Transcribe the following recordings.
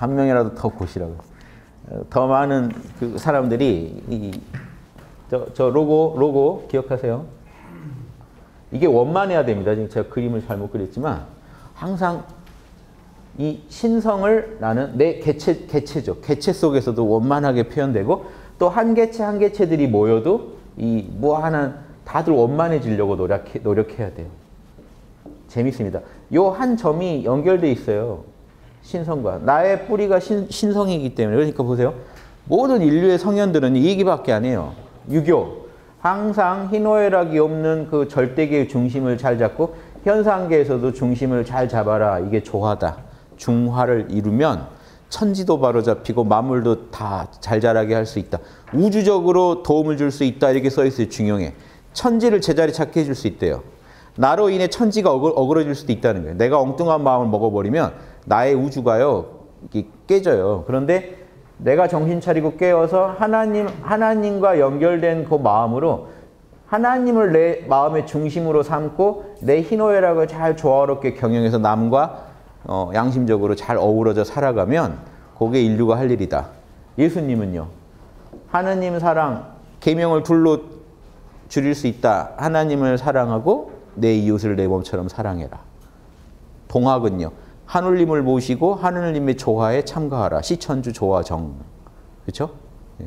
한 명이라도 더 보시라고. 더 많은 그 사람들이 저 로고 기억하세요? 이게 원만해야 됩니다. 지금 제가 그림을 잘못 그렸지만 항상 이 신성을 나는 내 개체죠. 개체 속에서도 원만하게 표현되고 또 한 개체 한 개체들이 모여도 이 무한한 다들 원만해지려고 노력해야 돼요. 재밌습니다. 요 한 점이 연결돼 있어요. 신성과. 나의 뿌리가 신성이기 때문에. 그러니까 보세요. 모든 인류의 성현들은 이 얘기밖에 안 해요. 유교. 항상 희노애락이 없는 그 절대계의 중심을 잘 잡고 현상계에서도 중심을 잘 잡아라. 이게 조화다. 중화를 이루면 천지도 바로 잡히고 만물도 다 잘 자라게 할 수 있다. 우주적으로 도움을 줄 수 있다. 이렇게 써 있어요. 중용에. 천지를 제자리 찾게 해줄 수 있대요. 나로 인해 천지가 어그러질 수도 있다는 거예요. 내가 엉뚱한 마음을 먹어버리면 나의 우주가요 이게 깨져요. 그런데 내가 정신 차리고 깨어서 하나님과 연결된 그 마음으로 하나님을 내 마음의 중심으로 삼고 내 희노애락을 잘 조화롭게 경영해서 남과 양심적으로 잘 어우러져 살아가면 그게 인류가 할 일이다. 예수님은요. 하느님 사랑, 계명을 둘로 줄일 수 있다. 하나님을 사랑하고 내 이웃을 내 몸처럼 사랑해라. 동학은요. 하느님을 모시고 하느님의 조화에 참가하라. 시천주 조화정. 그렇죠? 예.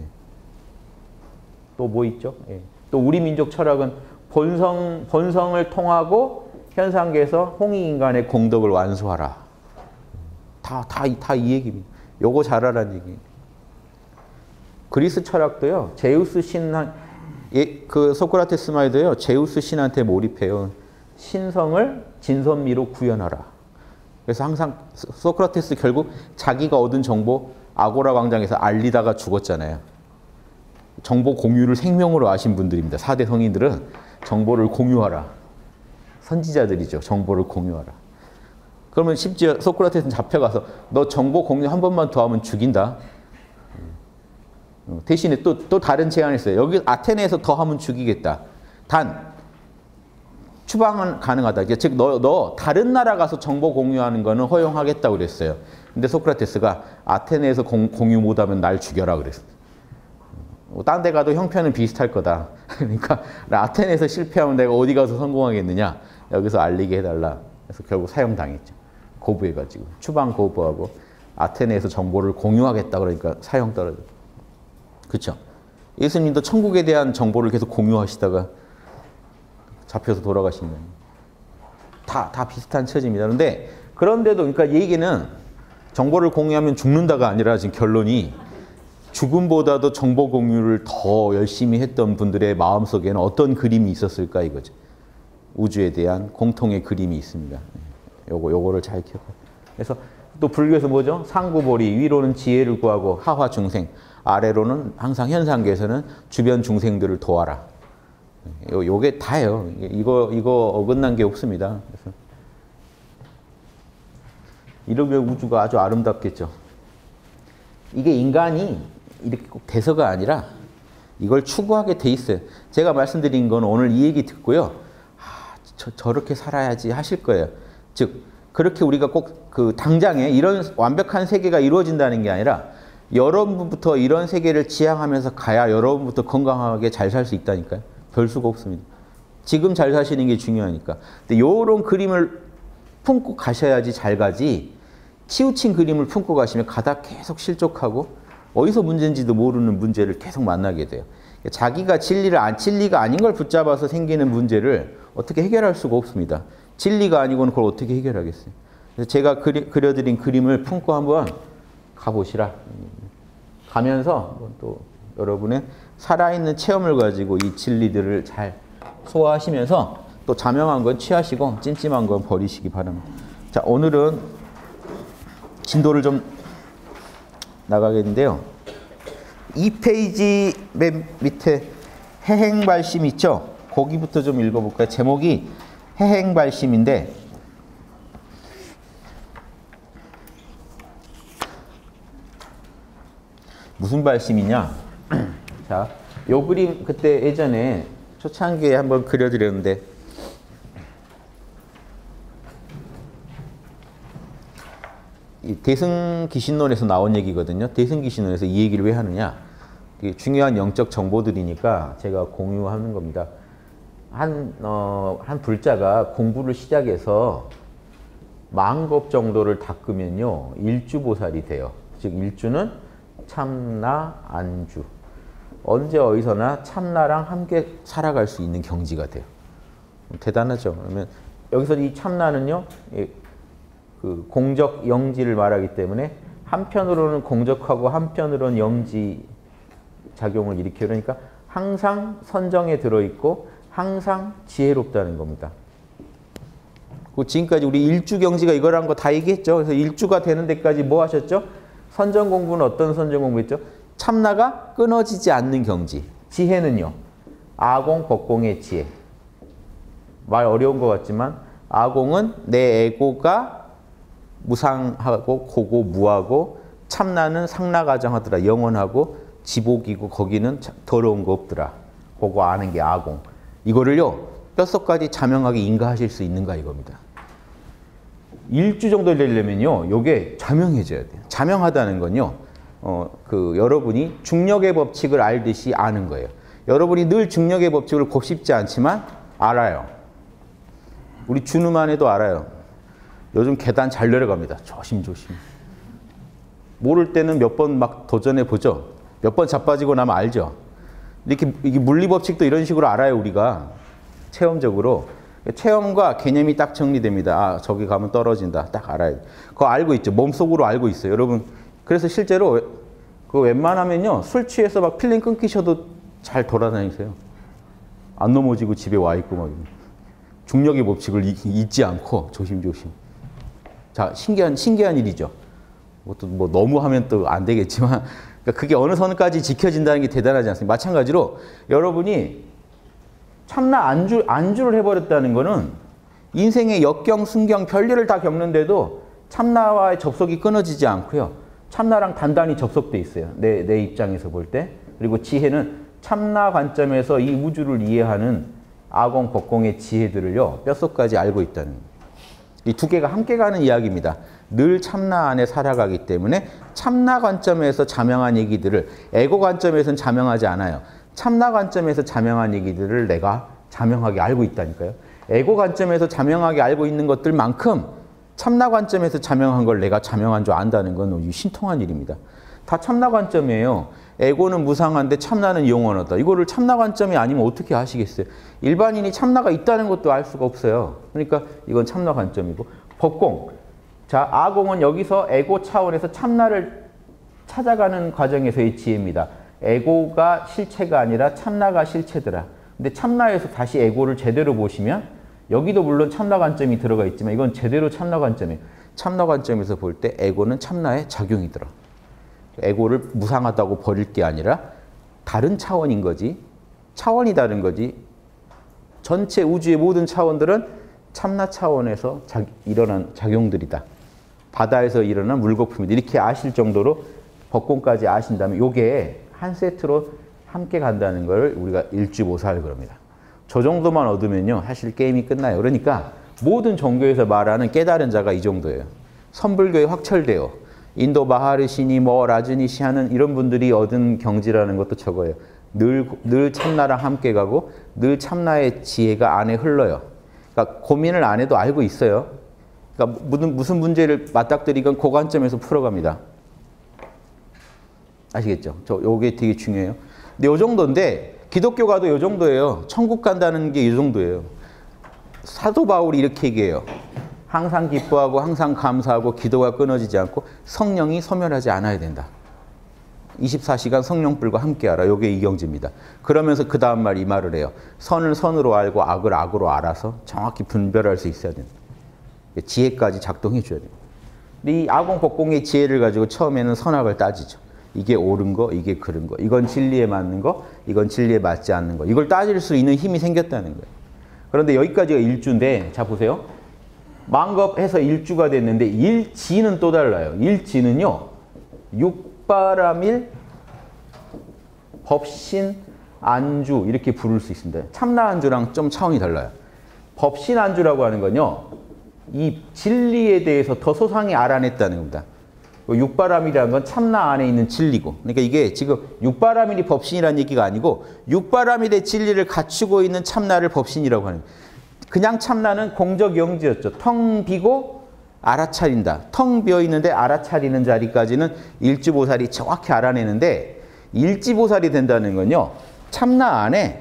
또 뭐 있죠? 예. 또 우리 민족 철학은 본성을 통하고 현상계에서 홍익인간의 공덕을 완수하라. 다 이 얘기입니다. 요거 잘하라는 얘기. 그리스 철학도요. 제우스 신한 그 소크라테스 말도요. 제우스 신한테 몰입해요. 신성을 진선미로 구현하라. 그래서 항상 소크라테스 결국 자기가 얻은 정보 아고라 광장에서 알리다가 죽었잖아요. 정보 공유를 생명으로 아신 분들입니다. 4대 성인들은 정보를 공유하라. 선지자들이죠. 정보를 공유하라. 그러면 심지어 소크라테스는 잡혀가서 너 정보 공유 한 번만 더 하면 죽인다. 대신에 또 다른 제안을 했어요. 여기 아테네에서 더 하면 죽이겠다. 단 추방은 가능하다. 즉 너 다른 나라 가서 정보 공유하는 거는 허용하겠다고 그랬어요. 근데 소크라테스가 아테네에서 공유 못하면 날 죽여라 그랬어요. 딴 데 가도 형편은 비슷할 거다. 그러니까 아테네에서 실패하면 내가 어디 가서 성공하겠느냐. 여기서 알리게 해달라. 그래서 결국 사형당했죠. 고부해가지고. 추방 고부하고 아테네에서 정보를 공유하겠다 그러니까 사형 떨어져. 그렇죠? 예수님도 천국에 대한 정보를 계속 공유하시다가 잡혀서 돌아가신 거예요. 다 비슷한 처지입니다. 그런데도 그러니까 얘기는 정보를 공유하면 죽는다가 아니라 지금 결론이 죽음보다도 정보 공유를 더 열심히 했던 분들의 마음속에는 어떤 그림이 있었을까 이거죠. 우주에 대한 공통의 그림이 있습니다. 요거를 잘 기억하고. 그래서 또 불교에서 뭐죠? 상구보리, 위로는 지혜를 구하고 하화 중생, 아래로는 항상 현상계에서는 주변 중생들을 도와라. 요게 다예요. 이거 어긋난 게 없습니다. 그래서 이러면 우주가 아주 아름답겠죠. 이게 인간이 이렇게 꼭 돼서가 아니라 이걸 추구하게 돼 있어요. 제가 말씀드린 건 오늘 이 얘기 듣고요. 저렇게 살아야지 하실 거예요. 즉 그렇게 우리가 꼭 그 당장에 이런 완벽한 세계가 이루어진다는 게 아니라 여러분부터 이런 세계를 지향하면서 가야 여러분부터 건강하게 잘 살 수 있다니까요. 별 수가 없습니다. 지금 잘 사시는 게 중요하니까. 근데 이런 그림을 품고 가셔야지 잘 가지 치우친 그림을 품고 가시면 가다 계속 실족하고 어디서 문제인지도 모르는 문제를 계속 만나게 돼요. 자기가 진리가 아닌 걸 붙잡아서 생기는 문제를 어떻게 해결할 수가 없습니다. 진리가 아니고는 그걸 어떻게 해결하겠어요. 그래서 제가 그려드린 그림을 품고 한번 가보시라. 가면서 또 여러분의 살아있는 체험을 가지고 이 진리들을 잘 소화하시면서 또 자명한 건 취하시고 찜찜한 건 버리시기 바랍니다. 자, 오늘은 진도를 좀 나가겠는데요. 2페이지 맨 밑에 해행발심 있죠? 거기부터 좀 읽어볼까요? 제목이 해행발심인데 무슨 발심이냐? 자, 요 그림 그때 예전에 초창기에 한번 그려드렸는데 이 대승기신론에서 나온 얘기거든요. 대승기신론에서 이 얘기를 왜 하느냐. 이게 중요한 영적 정보들이니까 제가 공유하는 겁니다. 한 불자가 공부를 시작해서 10,000겁 정도를 닦으면요. 일주보살이 돼요. 즉 일주는 참나, 안주. 언제 어디서나 참나랑 함께 살아갈 수 있는 경지가 돼요. 대단하죠. 그러면 여기서 이 참나는요. 그 공적 영지를 말하기 때문에 한편으로는 공적하고 한편으로는 영지 작용을 일으켜. 그러니까 항상 선정에 들어있고 항상 지혜롭다는 겁니다. 지금까지 우리 일주 경지가 이거라는 거 다 얘기했죠. 그래서 일주가 되는 데까지 뭐 하셨죠? 선정 공부는 어떤 선정 공부했죠? 참나가 끊어지지 않는 경지. 지혜는요. 아공, 법공의 지혜. 말 어려운 것 같지만 아공은 내 에고가 무상하고 고고 무하고 참나는 상나가정하더라. 영원하고 지복이고 거기는 더러운 거 없더라. 그거 아는 게 아공. 이거를요. 뼛속까지 자명하게 인가하실 수 있는가 이겁니다. 일주 정도 되려면요. 요게 자명해져야 돼요. 자명하다는 건요. 여러분이 중력의 법칙을 알듯이 아는 거예요. 여러분이 늘 중력의 법칙을 곱씹지 않지만 알아요. 우리 준우만 해도 알아요. 요즘 계단 잘 내려갑니다. 조심조심. 모를 때는 몇 번 막 도전해 보죠. 몇 번 자빠지고 나면 알죠. 이렇게 이게 물리법칙도 이런 식으로 알아요. 우리가 체험적으로. 체험과 개념이 딱 정리됩니다. 아, 저기 가면 떨어진다. 딱 알아요. 그거 알고 있죠. 몸속으로 알고 있어요. 여러분. 그래서 실제로 그 웬만하면요. 술 취해서 막 필름 끊기셔도 잘 돌아다니세요. 안 넘어지고 집에 와 있고 막. 중력의 법칙을 잊지 않고 조심조심. 자, 신기한 일이죠. 뭐 너무 하면 또 안 되겠지만 그러니까 그게 어느 선까지 지켜진다는 게 대단하지 않습니까? 마찬가지로 여러분이 참나 안주를 해버렸다는 거는 인생의 역경, 순경, 별일을 다 겪는데도 참나와의 접속이 끊어지지 않고요. 참나랑 단단히 접속돼 있어요. 내 입장에서 볼 때. 그리고 지혜는 참나 관점에서 이 우주를 이해하는 아공, 법공의 지혜들을요. 뼛속까지 알고 있다는 거예요. 이 두 개가 함께 가는 이야기입니다. 늘 참나 안에 살아가기 때문에 참나 관점에서 자명한 얘기들을 에고 관점에서는 자명하지 않아요. 참나 관점에서 자명한 얘기들을 내가 자명하게 알고 있다니까요. 에고 관점에서 자명하게 알고 있는 것들만큼 참나 관점에서 자명한 걸 내가 자명한 줄 안다는 건 신통한 일입니다. 다 참나 관점이에요. 에고는 무상한데 참나는 영원하다. 이거를 참나 관점이 아니면 어떻게 아시겠어요? 일반인이 참나가 있다는 것도 알 수가 없어요. 그러니까 이건 참나 관점이고. 법공. 자, 아공은 여기서 에고 차원에서 참나를 찾아가는 과정에서의 지혜입니다. 에고가 실체가 아니라 참나가 실체더라. 근데 참나에서 다시 에고를 제대로 보시면 여기도 물론 참나 관점이 들어가 있지만 이건 제대로 참나 관점이에요. 참나 관점에서 볼 때 에고는 참나의 작용이더라. 에고를 무상하다고 버릴 게 아니라 다른 차원인 거지. 차원이 다른 거지. 전체 우주의 모든 차원들은 참나 차원에서 일어난 작용들이다. 바다에서 일어난 물거품이다. 이렇게 아실 정도로 법공까지 아신다면 이게 한 세트로 함께 간다는 걸 우리가 일주보살 그럽니다. 저 정도만 얻으면요. 사실 게임이 끝나요. 그러니까 모든 종교에서 말하는 깨달은 자가 이 정도예요. 선불교에 확철되어 인도 마하르시니 라즈니시 하는 이런 분들이 얻은 경지라는 것도 저거예요. 늘 참나랑 함께 가고 늘 참나의 지혜가 안에 흘러요. 그러니까 고민을 안 해도 알고 있어요. 그러니까 무슨 문제를 맞닥뜨리건 그 관점에서 풀어갑니다. 아시겠죠? 요게 되게 중요해요. 근데 요 정도인데 기독교 가도 요 정도예요. 천국 간다는 게 이 정도예요. 사도 바울이 이렇게 얘기해요. 항상 기뻐하고 항상 감사하고 기도가 끊어지지 않고 성령이 소멸하지 않아야 된다. 24시간 성령불과 함께하라. 요게 이경지입니다. 그러면서 그 다음 말 이 말을 해요. 선을 선으로 알고 악을 악으로 알아서 정확히 분별할 수 있어야 된다. 지혜까지 작동해 줘야 돼요. 이 아공, 법공의 지혜를 가지고 처음에는 선악을 따지죠. 이게 옳은 거, 이게 그른 거. 이건 진리에 맞는 거, 이건 진리에 맞지 않는 거. 이걸 따질 수 있는 힘이 생겼다는 거예요. 그런데 여기까지가 일주인데 자 보세요. 만겁해서 일주가 됐는데 일지는 또 달라요. 일지는요. 육바람일, 법신, 안주 이렇게 부를 수 있습니다. 참나 안주랑 좀 차원이 달라요. 법신 안주라고 하는 건요. 이 진리에 대해서 더 소상히 알아냈다는 겁니다. 육바라밀이라는 건 참나 안에 있는 진리고, 그러니까 이게 지금 육바라밀이 법신이라는 얘기가 아니고 육바라밀의 진리를 갖추고 있는 참나를 법신이라고 하는 거예요. 그냥 참나는 공적영지였죠. 텅 비고 알아차린다. 텅 비어 있는데 알아차리는 자리까지는 일지보살이 정확히 알아내는데, 일지보살이 된다는 건요, 참나 안에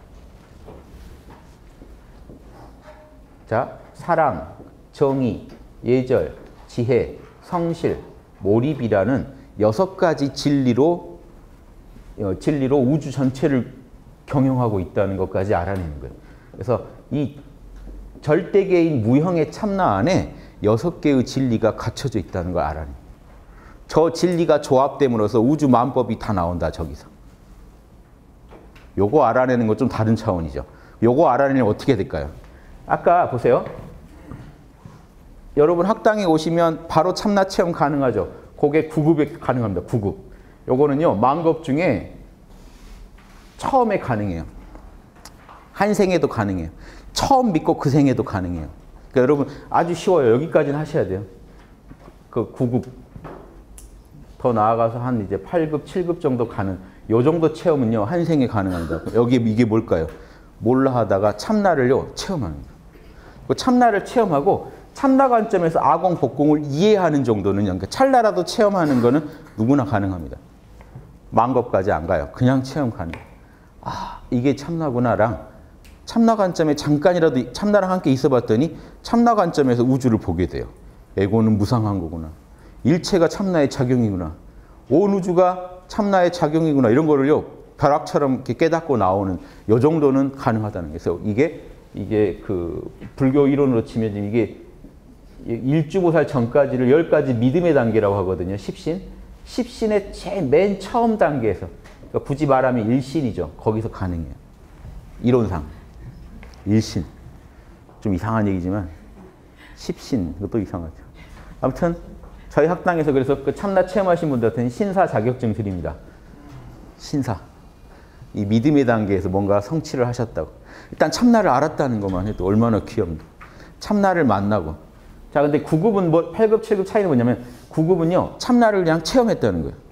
자, 사랑, 정의, 예절, 지혜, 성실, 몰입이라는 6가지 진리로 우주 전체를 경영하고 있다는 것까지 알아내는 거예요. 그래서 이 절대계인 무형의 참나 안에 6개의 진리가 갖춰져 있다는 걸 알아내요. 저 진리가 조합됨으로써 우주 만법이 다 나온다, 저기서. 요거 알아내는 건 좀 다른 차원이죠. 요거 알아내면 어떻게 될까요? 아까 보세요. 여러분 학당에 오시면 바로 참나 체험 가능하죠. 그게 9급에 가능합니다. 9급. 요거는요, 만급 중에 처음에 가능해요. 한 생에도 가능해요. 처음 믿고 그 생에도 가능해요. 그러니까 여러분 아주 쉬워요. 여기까지는 하셔야 돼요. 그 9급. 더 나아가서 한 이제 8급, 7급 정도 가는 요 정도 체험은요, 한 생에 가능합니다. 여기 이게 뭘까요? 몰라 하다가 참나를요, 체험하는 거예요. 그 참나를 체험하고 참나 관점에서 아공, 복공을 이해하는 정도는, 그러니까 찰나라도 체험하는 거는 누구나 가능합니다. 만겁까지 안 가요. 그냥 체험 가능해요. 아, 이게 참나구나랑 참나 관점에 잠깐이라도 참나랑 함께 있어 봤더니 참나 관점에서 우주를 보게 돼요. 에고는 무상한 거구나. 일체가 참나의 작용이구나. 온 우주가 참나의 작용이구나. 이런 거를요, 벼락처럼 이렇게 깨닫고 나오는 요 정도는 가능하다는 거예요. 그래서 이게 그 불교 이론으로 치면 이게 일주보살 전까지를 10가지 믿음의 단계라고 하거든요. 십신. 십신의 제일 맨 처음 단계에서, 그러니까 굳이 말하면 일신이죠. 거기서 가능해요. 이론상. 일신. 좀 이상한 얘기지만 십신, 그것도 이상하죠. 아무튼 저희 학당에서 그래서 그 참나 체험하신 분들한테는 신사 자격증 드립니다. 신사. 이 믿음의 단계에서 뭔가 성취를 하셨다고. 일단 참나를 알았다는 것만 해도 얼마나 귀합니다. 참나를 만나고. 자, 근데 9급은 뭐 8급, 7급 차이는 뭐냐면 9급은요, 참나를 그냥 체험했다는 거예요.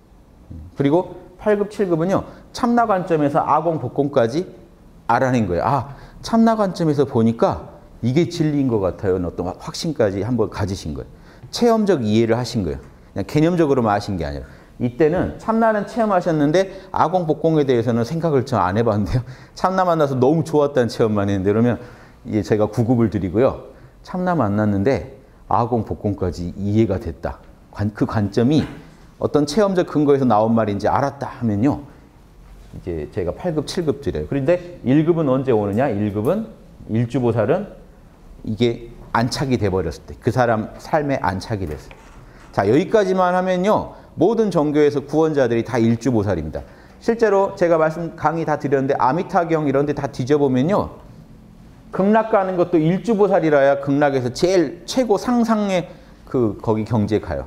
그리고 8급, 7급은요, 참나 관점에서 아공, 복공까지 알아낸 거예요. 아, 참나 관점에서 보니까 이게 진리인 것 같아요. 어떤 확신까지 한번 가지신 거예요. 체험적 이해를 하신 거예요. 그냥 개념적으로만 하신 게 아니라. 이때는 참나는 체험하셨는데 아공, 복공에 대해서는 생각을 전 안 해봤는데요. 참나 만나서 너무 좋았다는 체험만 했는데, 그러면 이제 제가 9급을 드리고요. 참나 만났는데 아공, 복공까지 이해가 됐다. 그 관점이 어떤 체험적 근거에서 나온 말인지 알았다 하면요, 이제 제가 8급, 7급 드려요. 그런데 1급은 언제 오느냐? 1급은 일주보살은 이게 안착이 돼버렸을 때, 그 사람 삶에 안착이 됐어요. 자, 여기까지만 하면요, 모든 종교에서 구원자들이 다 일주보살입니다. 실제로 제가 강의 다 드렸는데 아미타경 이런 데 다 뒤져보면요, 극락 가는 것도 일주보살이라야 극락에서 제일 최고 상상의 거기 경지에 가요.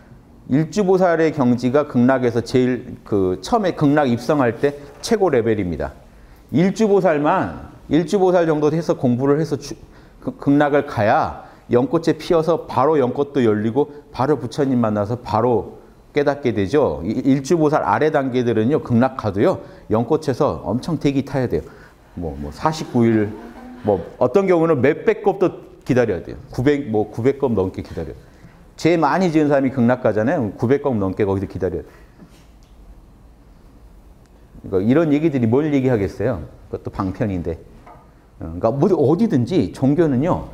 일주보살의 경지가 극락에서 제일 처음에 극락 입성할 때 최고 레벨입니다. 일주보살 정도 해서 공부를 해서 극락을 가야 연꽃에 피어서 바로 연꽃도 열리고 바로 부처님 만나서 바로 깨닫게 되죠. 일주보살 아래 단계들은요, 극락 가도요, 연꽃에서 엄청 대기 타야 돼요. 뭐 49일, 어떤 경우는 몇백 겁도 기다려야 돼요. 900겁 넘게 기다려요. 제일 많이 지은 사람이 극락 가잖아요. 900겁 넘게 거기서 기다려요. 그러니까 이런 얘기들이 뭘 얘기하겠어요? 그것도 방편인데. 그러니까 어디든지 종교는요,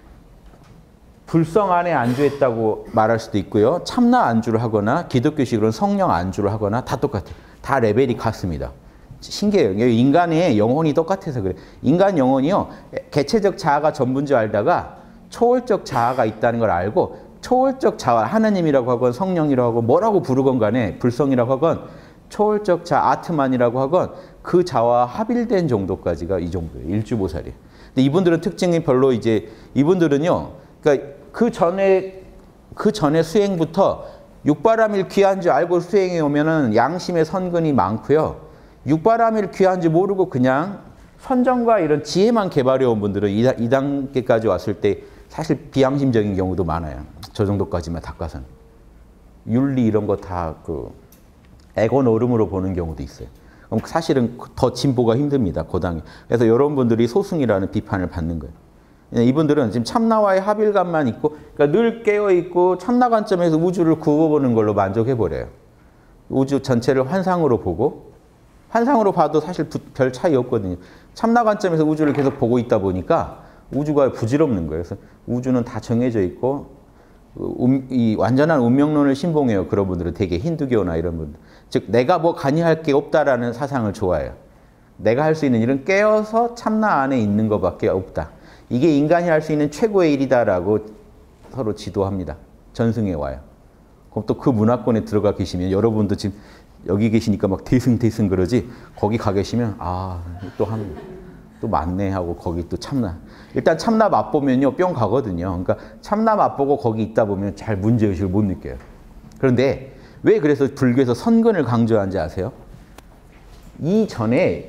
불성 안에 안주했다고 말할 수도 있고요. 참나 안주를 하거나 기독교식으로는 성령 안주를 하거나 다 똑같아요. 다 레벨이 같습니다. 신기해요. 인간의 영혼이 똑같아서 그래요. 인간 영혼이요, 개체적 자아가 전부인 줄 알다가 초월적 자아가 있다는 걸 알고, 초월적 자아, 하나님이라고 하건 성령이라고 하건 뭐라고 부르건 간에, 불성이라고 하건 초월적 자아, 아트만이라고 하건 그 자아와 합일된 정도까지가 이 정도예요. 일주보살이에요. 근데 이분들은 특징이 별로 이분들은요, 그러니까 그 전에 수행부터 육바라밀 귀한 줄 알고 수행해 오면은 양심의 선근이 많고요. 육바라밀 귀한 줄 모르고 그냥 선정과 이런 지혜만 개발해 온 분들은 이 단계까지 왔을 때 사실 비양심적인 경우도 많아요. 저 정도까지만 닦아서는. 윤리 이런 거 다 그 애고 노름으로 보는 경우도 있어요. 그럼 사실은 더 진보가 힘듭니다. 고당이. 그래서 여러분들이 소승이라는 비판을 받는 거예요. 이분들은 지금 참나와의 합일감만 있고, 그러니까 늘 깨어 있고 참나 관점에서 우주를 굽어보는 걸로 만족해 버려요. 우주 전체를 환상으로 보고, 환상으로 봐도 사실 별 차이 없거든요. 참나 관점에서 우주를 계속 보고 있다 보니까 우주가 부질없는 거예요. 그래서 우주는 다 정해져 있고, 이 완전한 운명론을 신봉해요. 그런 분들은 되게 힌두교나 이런 분들. 즉 내가 뭐 간이할 게 없다라는 사상을 좋아해요. 내가 할 수 있는 일은 깨어서 참나 안에 있는 것밖에 없다. 이게 인간이 할 수 있는 최고의 일이다라고 서로 지도합니다. 전승해 와요. 그럼 또 그 문화권에 들어가 계시면 여러분도 지금 여기 계시니까 막 대승 그러지, 거기 가 계시면 또 맞네 하고 거기 또 참나. 일단 참나 맛보면요 뿅 가거든요. 그러니까 참나 맛보고 거기 있다 보면 잘 문제의식을 못 느껴요. 그런데 왜 그래서 불교에서 선근을 강조하는지 아세요? 이 전에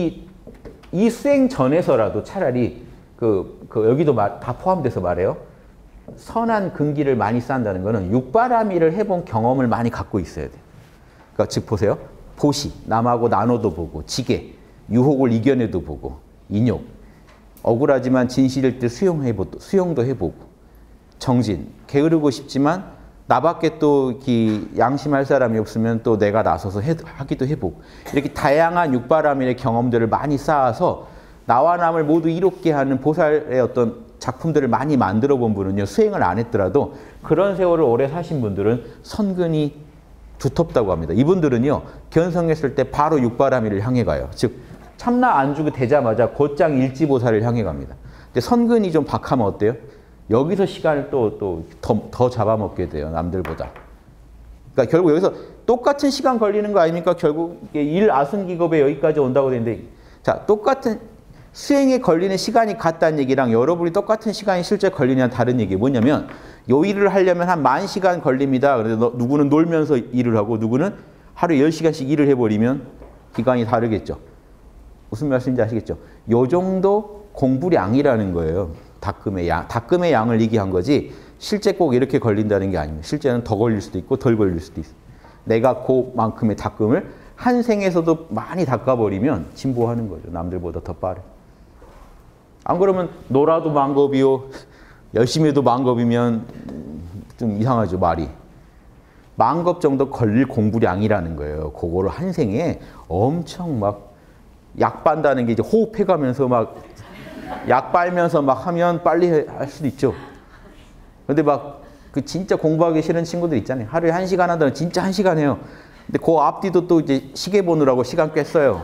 이 수행 전에서라도 차라리 여기도 다 포함돼서 말해요. 선한 근기를 많이 쌓는다는 거는 육바라밀을 해본 경험을 많이 갖고 있어야 돼요. 그러니까 즉 보세요. 보시, 남하고 나눠도 보고, 지계, 유혹을 이겨내도 보고, 인욕, 억울하지만 진실일 때 수용도 해보고, 정진, 게으르고 싶지만 나밖에 또 양심할 사람이 없으면 또 내가 나서서 하기도 해보고, 이렇게 다양한 육바라밀의 경험들을 많이 쌓아서 나와 남을 모두 이롭게 하는 보살의 어떤 작품들을 많이 만들어 본 분은요, 수행을 안 했더라도 그런 세월을 오래 사신 분들은 선근이 두텁다고 합니다. 이분들은요, 견성했을 때 바로 육바라밀을 향해 가요. 즉 참나 안주가 되자마자 곧장 일지보살을 향해 갑니다. 근데 선근이 좀 박하면 어때요? 여기서 시간을 더 잡아먹게 돼요. 남들보다. 그러니까 결국 여기서 똑같은 시간 걸리는 거 아닙니까? 결국 일 아승기겁에 여기까지 온다고 되는데, 자, 똑같은 수행에 걸리는 시간이 같다는 얘기랑 여러분이 똑같은 시간이 실제 걸리냐는 다른 얘기예요. 뭐냐면 요 일을 하려면 한 10,000시간 걸립니다. 그런데 누구는 놀면서 일을 하고 누구는 하루에 10시간씩 일을 해버리면 기간이 다르겠죠. 무슨 말씀인지 아시겠죠? 요 정도 공부량이라는 거예요. 닭금의 양을 얘기한 거지 실제 꼭 이렇게 걸린다는 게 아닙니다. 실제는 더 걸릴 수도 있고 덜 걸릴 수도 있어요. 내가 그만큼의 닭금을 한 생에서도 많이 닦아버리면 진보하는 거죠. 남들보다 더 빠르게. 안 그러면 놀아도 망겁이요, 열심히 해도 망겁이면 좀 이상하죠, 말이. 망겁 정도 걸릴 공부량이라는 거예요. 그거를 한 생에 엄청 막 약 빤다는 게 이제 호흡해가면서 막 약 빨면서 막 하면 빨리 할 수도 있죠. 근데 막 그 진짜 공부하기 싫은 친구들 있잖아요. 하루에 1시간 한다면 진짜 1시간 해요. 근데 그 앞뒤도 또 이제 시계 보느라고 시간 꽤 써요.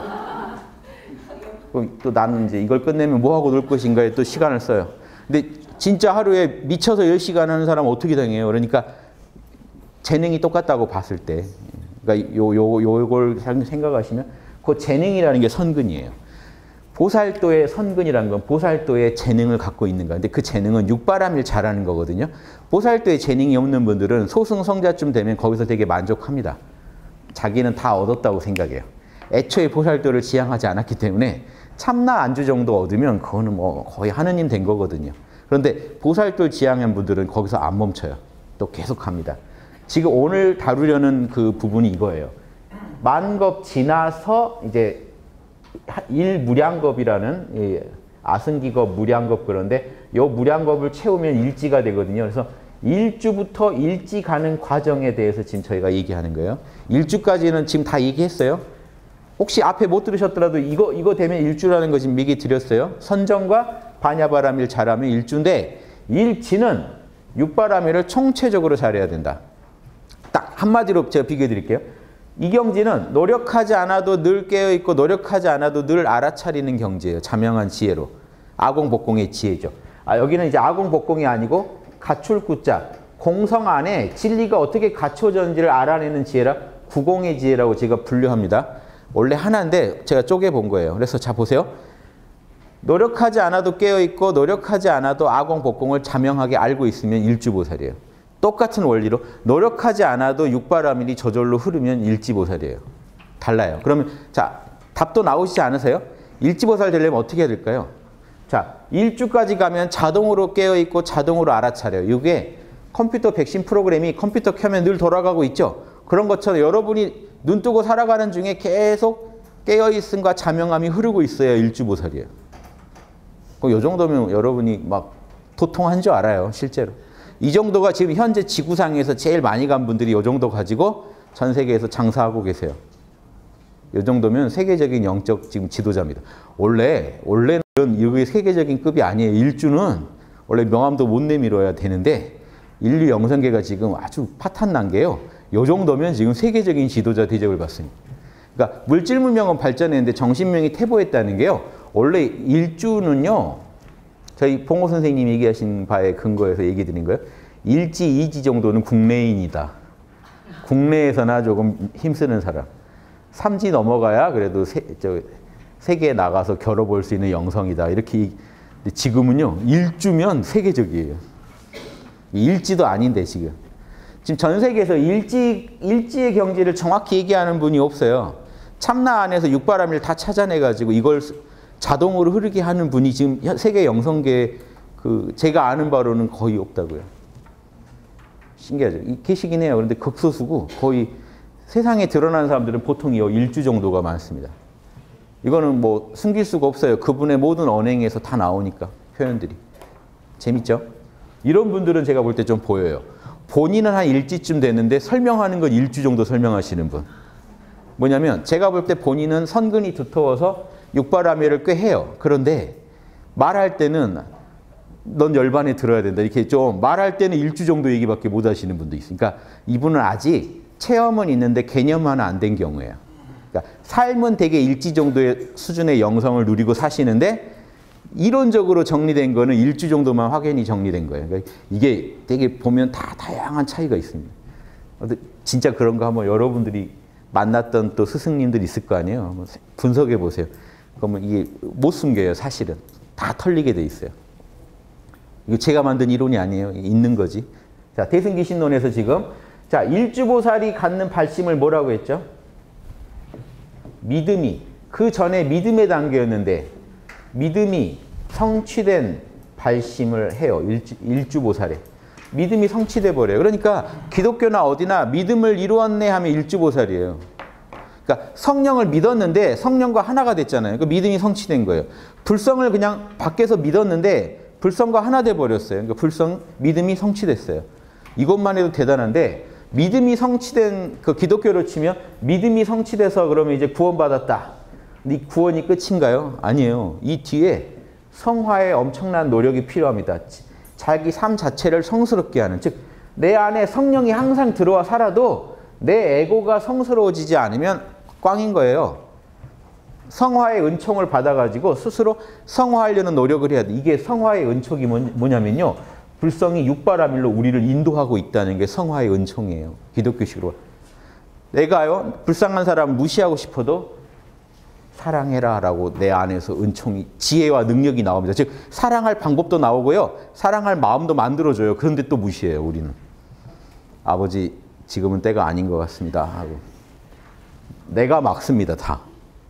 또 나는 이제 이걸 끝내면 뭐 하고 놀 것인가에 또 시간을 써요. 근데 진짜 하루에 미쳐서 10시간 하는 사람은 어떻게 당해요? 그러니까 재능이 똑같다고 봤을 때, 그러니까 요걸 생각하시면 그 재능이라는 게 선근이에요. 보살도의 선근이라는 건 보살도의 재능을 갖고 있는 거야. 근데 그 재능은 육바라밀 잘하는 거거든요. 보살도의 재능이 없는 분들은 소승성자쯤 되면 거기서 되게 만족합니다. 자기는 다 얻었다고 생각해요. 애초에 보살도를 지향하지 않았기 때문에 참나 안주 정도 얻으면 그거는 뭐 거의 하느님 된 거거든요. 그런데 보살도를 지향한 분들은 거기서 안 멈춰요. 또 계속합니다. 지금 오늘 다루려는 그 부분이 이거예요. 만겁 지나서 이제 일무량겁이라는 아승기겁, 무량겁, 그런데 요 무량겁을 채우면 일지가 되거든요. 그래서 일주부터 일지 가는 과정에 대해서 지금 저희가 얘기하는 거예요. 일주까지는 지금 다 얘기했어요. 혹시 앞에 못 들으셨더라도 이거 되면 일주라는 거 지금 얘기 드렸어요. 선정과 반야바라밀 잘하면 일주인데, 일지는 육바라밀을 총체적으로 잘해야 된다. 딱 한마디로 제가 비교해 드릴게요. 이경지는 노력하지 않아도 늘 깨어있고 노력하지 않아도 늘 알아차리는 경지예요. 자명한 지혜로. 아공복공의 지혜죠. 여기는 이제 아공복공이 아니고 갖출구자, 공성 안에 진리가 어떻게 갖춰졌는지를 알아내는 지혜라 구공의 지혜라고 제가 분류합니다. 원래 하나인데 제가 쪼개본 거예요. 그래서 자 보세요. 노력하지 않아도 깨어있고 노력하지 않아도 아공복공을 자명하게 알고 있으면 일주보살이에요. 똑같은 원리로 노력하지 않아도 육바라밀이 저절로 흐르면 일지보살이에요. 달라요. 그러면 자, 답도 나오시지 않으세요? 일지보살 되려면 어떻게 해야 될까요? 자, 일주까지 가면 자동으로 깨어있고 자동으로 알아차려요. 이게 컴퓨터 백신 프로그램이 컴퓨터 켜면 늘 돌아가고 있죠. 그런 것처럼 여러분이 눈 뜨고 살아가는 중에 계속 깨어있음과 자명함이 흐르고 있어야 일주보살이에요. 이 정도면 여러분이 막 도통한 줄 알아요, 실제로. 이 정도가 지금 현재 지구상에서 제일 많이 간 분들이 이 정도 가지고 전 세계에서 장사하고 계세요. 이 정도면 세계적인 영적 지금 지도자입니다. 원래는 이런 세계적인 급이 아니에요. 일주는 원래 명함도 못 내밀어야 되는데 인류 영성계가 지금 아주 파탄 난 게요. 이 정도면 지금 세계적인 지도자 대접을 받습니다. 그러니까 물질문명은 발전했는데 정신명이 퇴보했다는 게요. 원래 일주는요. 저희 봉호 선생님이 얘기하신 바에 근거해서 얘기 드린 거예요. 일지, 이지 정도는 국내인이다. 국내에서나 조금 힘쓰는 사람. 3지 넘어가야 그래도 세계에 나가서 겨뤄볼 수 있는 영성이다. 이렇게. 지금은요. 일주면 세계적이에요. 일지도 아닌데 지금. 지금 전 세계에서 일지의 경지를 정확히 얘기하는 분이 없어요. 참나 안에서 육바라밀을 다 찾아내가지고 이걸 자동으로 흐르게 하는 분이 지금 세계 영성계 제가 아는 바로는 거의 없다고요. 신기하죠. 계시긴 해요. 그런데 극소수고 거의 세상에 드러나는 사람들은 보통 일주 정도가 많습니다. 이거는 뭐 숨길 수가 없어요. 그분의 모든 언행에서 다 나오니까 표현들이. 재밌죠? 이런 분들은 제가 볼 때 좀 보여요. 본인은 한 일지쯤 됐는데 설명하는 건 일주 정도 설명하시는 분. 뭐냐면 제가 볼 때 본인은 선근이 두터워서 육바라밀을 꽤 해요. 그런데 말할 때는 넌 열반에 들어야 된다. 이렇게 좀 말할 때는 일주 정도 얘기밖에 못 하시는 분도 있어요. 그러니까 이분은 아직 체험은 있는데 개념화는 안 된 경우예요. 그러니까 삶은 되게 일지 정도의 수준의 영성을 누리고 사시는데 이론적으로 정리된 거는 일주 정도만 확연히 정리된 거예요. 그러니까 이게 되게 보면 다 다양한 차이가 있습니다. 진짜 그런 거 한번 여러분들이 만났던 또 스승님들 있을 거 아니에요. 한번 분석해 보세요. 그러면 이게 못 숨겨요, 사실은. 다 털리게 돼 있어요. 이거 제가 만든 이론이 아니에요. 있는 거지. 자, 대승기신론에서 지금 자, 일주보살이 갖는 발심을 뭐라고 했죠? 믿음이. 그 전에 믿음의 단계였는데 믿음이 성취된 발심을 해요. 일주보살에. 믿음이 성취돼 버려요. 그러니까 기독교나 어디나 믿음을 이루었네 하면 일주보살이에요. 그러니까 성령을 믿었는데 성령과 하나가 됐잖아요. 그 믿음이 성취된 거예요. 불성을 그냥 밖에서 믿었는데 불성과 하나 돼 버렸어요. 그러니까 믿음이 성취됐어요. 이것만 해도 대단한데 믿음이 성취된 그 기독교로 치면 믿음이 성취돼서 그러면 이제 구원받았다. 근데 이 구원이 끝인가요? 아니에요. 이 뒤에 성화에 엄청난 노력이 필요합니다. 자기 삶 자체를 성스럽게 하는, 즉 내 안에 성령이 항상 들어와 살아도 내 에고가 성스러워지지 않으면 꽝인 거예요. 성화의 은총을 받아가지고 스스로 성화하려는 노력을 해야 돼. 이게 성화의 은총이 뭐냐면요. 불성이 육바라밀로 우리를 인도하고 있다는 게 성화의 은총이에요. 기독교식으로. 내가요, 불쌍한 사람 무시하고 싶어도 사랑해라 라고 내 안에서 은총이, 지혜와 능력이 나옵니다. 즉 사랑할 방법도 나오고요. 사랑할 마음도 만들어줘요. 그런데 또 무시해요, 우리는. 아버지, 지금은 때가 아닌 것 같습니다 하고. 내가 막습니다, 다.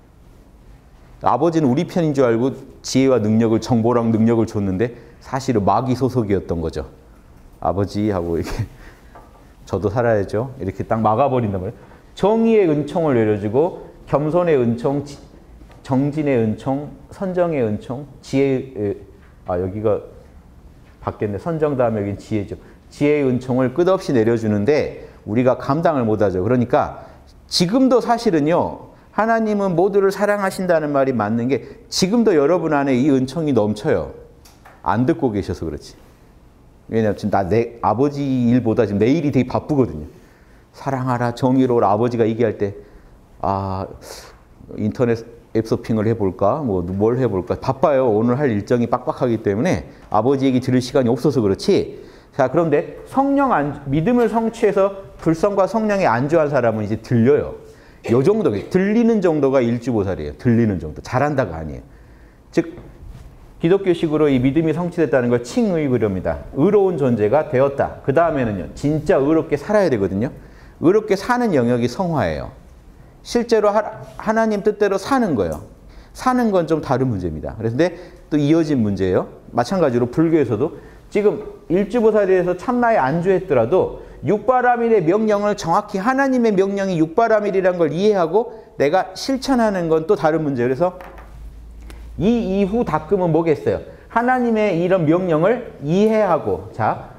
아버지는 우리 편인 줄 알고 지혜와 능력을, 정보랑 능력을 줬는데 사실은 마귀 소속이었던 거죠. 아버지 하고 이렇게 저도 살아야죠. 이렇게 딱 막아버린단 말이에요. 정의의 은총을 내려주고 겸손의 은총, 정진의 은총, 선정의 은총, 지혜의, 여기가 바뀌었네. 선정 다음에 여긴 지혜죠. 지혜의 은총을 끝없이 내려주는데 우리가 감당을 못하죠. 그러니까 지금도 사실은요. 하나님은 모두를 사랑하신다는 말이 맞는 게 지금도 여러분 안에 이 은총이 넘쳐요. 안 듣고 계셔서 그렇지. 왜냐하면 지금 내 아버지 일보다 지금 내 일이 되게 바쁘거든요. 사랑하라, 정의로울 아버지가 얘기할 때 인터넷 앱 서핑을 해볼까? 뭘 해볼까? 바빠요. 오늘 할 일정이 빡빡하기 때문에 아버지 얘기 들을 시간이 없어서 그렇지. 자, 그런데 믿음을 성취해서 불성과 성령에 안주한 사람은 이제 들려요. 요 정도, 들리는 정도가 일주보살이에요. 들리는 정도. 잘한다가 아니에요. 즉, 기독교식으로 이 믿음이 성취됐다는 걸 칭의그렵니다. 의로운 존재가 되었다. 그 다음에는요, 진짜 의롭게 살아야 되거든요. 의롭게 사는 영역이 성화예요. 실제로 하나님 뜻대로 사는 거예요. 사는 건 좀 다른 문제입니다. 그런데 또 이어진 문제예요. 마찬가지로 불교에서도 지금 일주보살에 대해서 참나에 안주했더라도 육바라밀의 명령을 정확히 하나님의 명령이 육바라밀이라는 걸 이해하고 내가 실천하는 건 또 다른 문제예요. 그래서 이 이후 닦음은 뭐겠어요? 하나님의 이런 명령을 이해하고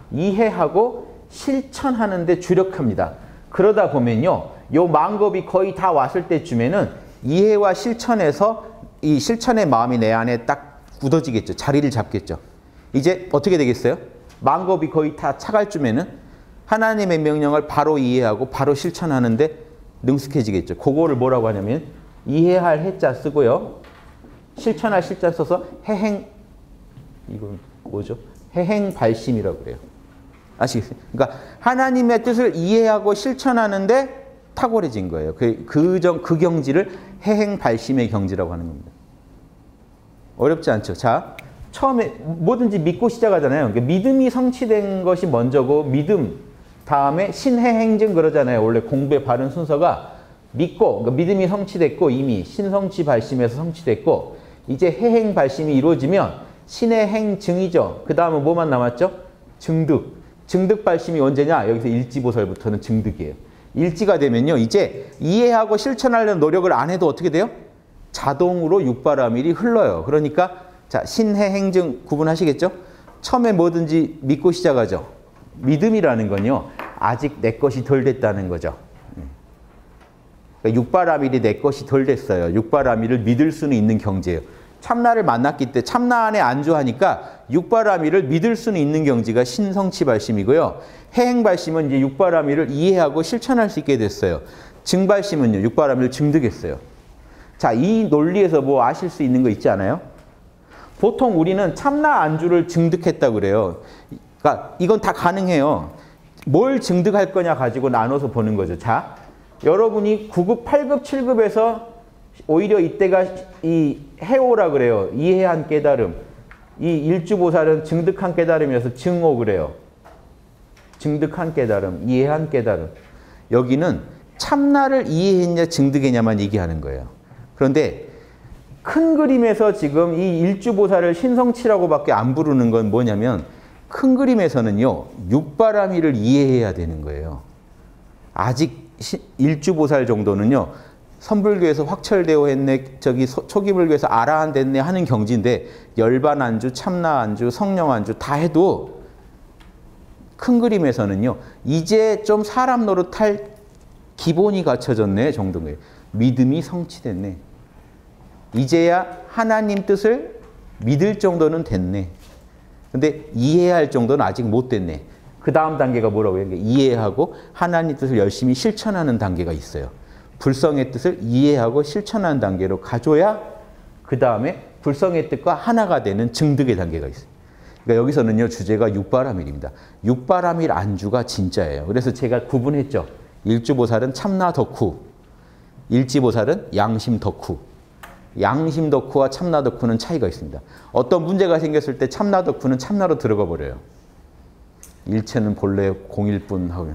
실천하는 데 주력합니다. 그러다 보면요. 요 만겁이 거의 다 왔을 때쯤에는 이해와 실천에서 이 실천의 마음이 내 안에 딱 굳어지겠죠. 자리를 잡겠죠. 이제 어떻게 되겠어요? 만겁이 거의 다 차갈 쯤에는 하나님의 명령을 바로 이해하고 바로 실천하는데 능숙해지겠죠. 그거를 뭐라고 하냐면 이해할 해자 쓰고요. 실천할 실자 써서 이건 뭐죠? 해행발심이라고 그래요. 아시겠어요? 그러니까 하나님의 뜻을 이해하고 실천하는데 탁월해진 거예요. 그 경지를 해행발심의 경지라고 하는 겁니다. 어렵지 않죠? 자, 처음에 뭐든지 믿고 시작하잖아요. 그러니까 믿음이 성취된 것이 먼저고 믿음 다음에 신해행증 그러잖아요. 원래 공부의 바른 순서가 믿고 그러니까 믿음이 성취됐고 이미 신성취 발심에서 성취됐고 이제 해행 발심이 이루어지면 신의 행증이죠. 그 다음은 뭐만 남았죠? 증득. 증득 발심이 언제냐? 여기서 일지보살부터는 증득이에요. 일지가 되면요. 이제 이해하고 실천하려는 노력을 안 해도 어떻게 돼요? 자동으로 육바라밀이 흘러요. 그러니까 자 신해행증 구분하시겠죠? 처음에 뭐든지 믿고 시작하죠. 믿음이라는 건요. 아직 내 것이 덜 됐다는 거죠. 그러니까 육바라밀이 내 것이 덜 됐어요. 육바라밀을 믿을 수는 있는 경지예요. 참나를 만났기 때문에 참나 안에 안주하니까 육바라밀을 믿을 수는 있는 경지가 신성치 발심이고요. 해행 발심은 이제 육바라밀을 이해하고 실천할 수 있게 됐어요. 증 발심은요. 육바라밀을 증득했어요. 자, 이 논리에서 뭐 아실 수 있는 거 있지 않아요? 보통 우리는 참나 안주를 증득했다고 그래요. 그러니까 이건 다 가능해요. 뭘 증득할 거냐 가지고 나눠서 보는 거죠. 자, 여러분이 9급, 8급, 7급에서 오히려 이때가 이 해오라 그래요. 이해한 깨달음. 이 일주보살은 증득한 깨달음이어서 증오 그래요. 증득한 깨달음, 이해한 깨달음. 여기는 참나를 이해했냐 증득했냐만 얘기하는 거예요. 그런데 큰 그림에서 지금 이 일주보살을 신성치라고밖에 안 부르는 건 뭐냐면 큰 그림에서는요. 육바라밀을 이해해야 되는 거예요. 아직 일주보살 정도는요. 선불교에서 확철되어 했네, 초기불교에서 아라한 됐네 하는 경지인데 열반안주, 참나안주, 성령안주 다 해도 큰 그림에서는요. 이제 좀 사람 노릇할 기본이 갖춰졌네 정도인 거예요. 믿음이 성취됐네. 이제야 하나님 뜻을 믿을 정도는 됐네. 근데 이해할 정도는 아직 못 됐네. 그 다음 단계가 뭐라고 해요? 이해하고 하나님 뜻을 열심히 실천하는 단계가 있어요. 불성의 뜻을 이해하고 실천하는 단계로 가줘야 그 다음에 불성의 뜻과 하나가 되는 증득의 단계가 있어요. 그러니까 여기서는요. 주제가 육바라밀입니다. 육바라밀 안주가 진짜예요. 그래서 제가 구분했죠. 일주보살은 참나 덕후, 일지보살은 양심 덕후. 양심 덕후와 참나 덕후는 차이가 있습니다. 어떤 문제가 생겼을 때 참나 덕후는 참나로 들어가 버려요. 일체는 본래 공일 뿐 하고.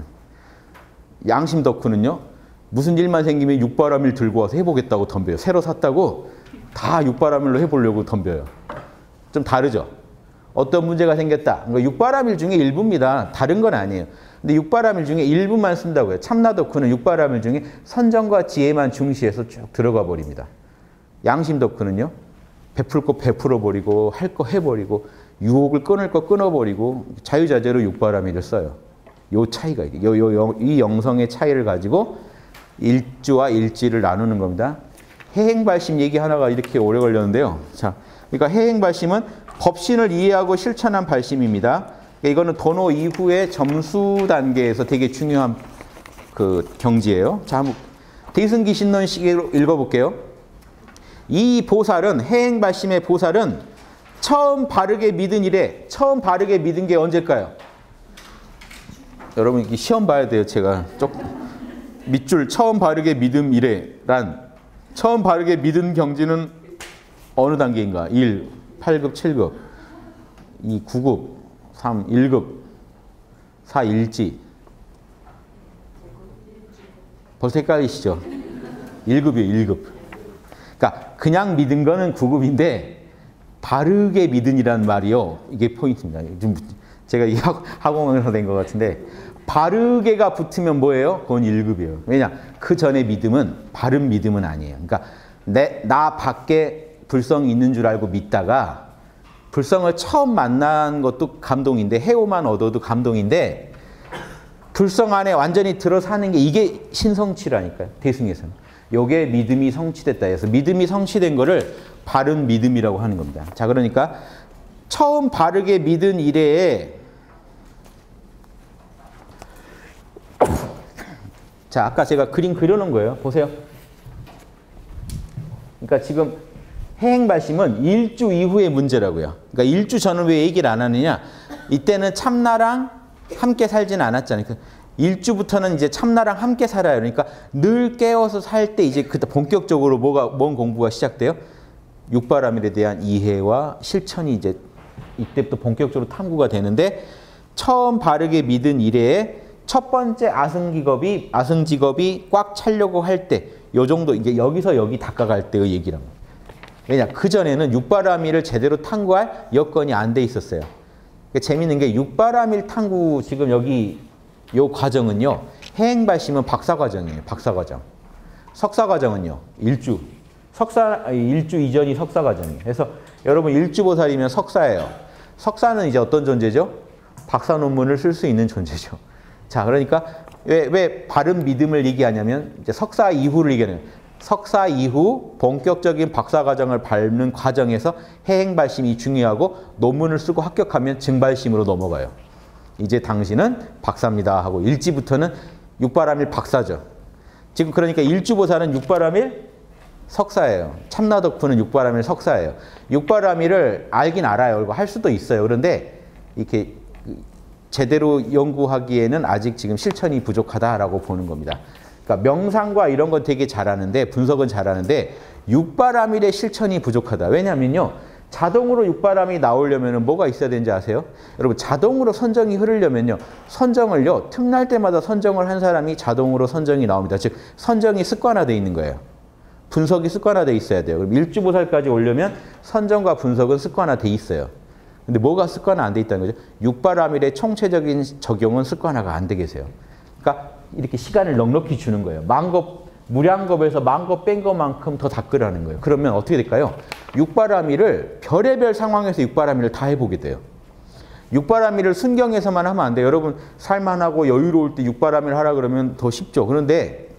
양심 덕후는요. 무슨 일만 생기면 육바라밀 들고 와서 해보겠다고 덤벼요. 새로 샀다고 다 육바라밀로 해보려고 덤벼요. 좀 다르죠. 어떤 문제가 생겼다. 그러니까 육바라밀 중에 일부입니다. 다른 건 아니에요. 근데 육바라밀 중에 일부만 쓴다고 해요. 참나 덕후는 육바라밀 중에 선정과 지혜만 중시해서 쭉 들어가 버립니다. 양심 덕후는요. 베풀 거 베풀어버리고 할 거 해버리고 유혹을 끊을 거 끊어버리고 자유자재로 육바라밀을 써요. 요 차이가 있어요. 이 영성의 차이를 가지고 일주와 일지를 나누는 겁니다. 해행발심 얘기 하나가 이렇게 오래 걸렸는데요. 자, 그러니까 해행발심은 법신을 이해하고 실천한 발심입니다. 이거는 도노 이후의 점수 단계에서 되게 중요한 그 경지예요. 자, 한번 대승기신론식으로 읽어볼게요. 이 보살은 해행발심의 보살은 처음 바르게 믿은 이래 처음 바르게 믿은 게 언제일까요? 여러분 시험 봐야 돼요. 제가 밑줄 처음 바르게 믿음 이래란 처음 바르게 믿은 경지는 어느 단계인가? 1, 8급, 7급, 2, 9급, 3, 1급, 4, 일지. 벌써 헷갈리시죠? 1급이에요. 1급. 그러니까 그냥 믿은 거는 9급인데 바르게 믿은이란 말이요. 이게 포인트입니다. 좀 제가 이 학원에서 된 것 같은데 바르게가 붙으면 뭐예요? 그건 1급이에요. 왜냐? 그 전에 믿음은 바른 믿음은 아니에요. 그러니까 나 밖에 불성이 있는 줄 알고 믿다가 불성을 처음 만난 것도 감동인데 해오만 얻어도 감동인데 불성 안에 완전히 들어 사는 게 이게 신성취라니까요. 대승에서는. 요게 믿음이 성취됐다 해서 믿음이 성취된 거를 바른 믿음이라고 하는 겁니다. 자, 그러니까 처음 바르게 믿은 이래에 자, 아까 제가 그림 그려놓은 거예요. 보세요. 그러니까 지금 해행발심은 일주 이후의 문제라고요. 그러니까 일주 전은 왜 얘기를 안 하느냐? 이때는 참나랑 함께 살지는 않았잖아요. 일주부터는 이제 참나랑 함께 살아요. 그러니까 늘 깨어서 살 때 이제 그때 본격적으로 뭔 공부가 시작돼요? 육바라밀에 대한 이해와 실천이 이제 이때부터 본격적으로 탐구가 되는데 처음 바르게 믿은 이래에 첫 번째 아승직업이 꽉 차려고 할 때 요 정도 이제 여기서 여기 닦아갈 때의 얘기란 말이에요. 왜냐? 그전에는 육바라밀을 제대로 탐구할 여건이 안 돼 있었어요. 그러니까 재밌는 게 육바라밀 탐구 지금 여기 요 과정은요. 해행발심은 박사과정이에요. 박사과정. 석사과정은요. 일주 이전이 석사과정이에요. 그래서 여러분 일주보살이면 석사예요. 석사는 이제 어떤 존재죠? 박사 논문을 쓸 수 있는 존재죠. 자, 그러니까 왜 바른 믿음을 얘기하냐면 이제 석사 이후를 얘기하는 석사 이후 본격적인 박사과정을 밟는 과정에서 해행발심이 중요하고 논문을 쓰고 합격하면 증발심으로 넘어가요. 이제 당신은 박사입니다 하고 일지부터는 육바라밀 박사죠. 지금 그러니까 일주보살은 육바라밀 석사예요. 참나덕후는 육바라밀 석사예요. 육바라밀을 알긴 알아요. 그리고 할 수도 있어요. 그런데 이렇게 제대로 연구하기에는 아직 지금 실천이 부족하다라고 보는 겁니다. 그러니까 명상과 이런 건 되게 잘하는데 분석은 잘하는데 육바라밀의 실천이 부족하다. 왜냐면요. 자동으로 육바라밀이 나오려면 뭐가 있어야 되는지 아세요? 여러분 자동으로 선정이 흐르려면요. 선정을요. 틈날 때마다 선정을 한 사람이 자동으로 선정이 나옵니다. 즉 선정이 습관화되어 있는 거예요. 분석이 습관화되어 있어야 돼요. 그럼 일주보살까지 오려면 선정과 분석은 습관화되어 있어요. 근데 뭐가 습관화 안 돼 있다는 거죠? 육바라밀의 총체적인 적용은 습관화가 안 되게 해서요. 그러니까 이렇게 시간을 넉넉히 주는 거예요. 무량겁에서 만겁 뺀 것만큼 더 닦으라는 거예요. 그러면 어떻게 될까요? 육바라밀을 별의별 상황에서 육바라밀을 다 해보게 돼요. 육바라밀을 순경에서만 하면 안 돼요. 여러분 살만하고 여유로울 때 육바라밀 하라 그러면 더 쉽죠. 그런데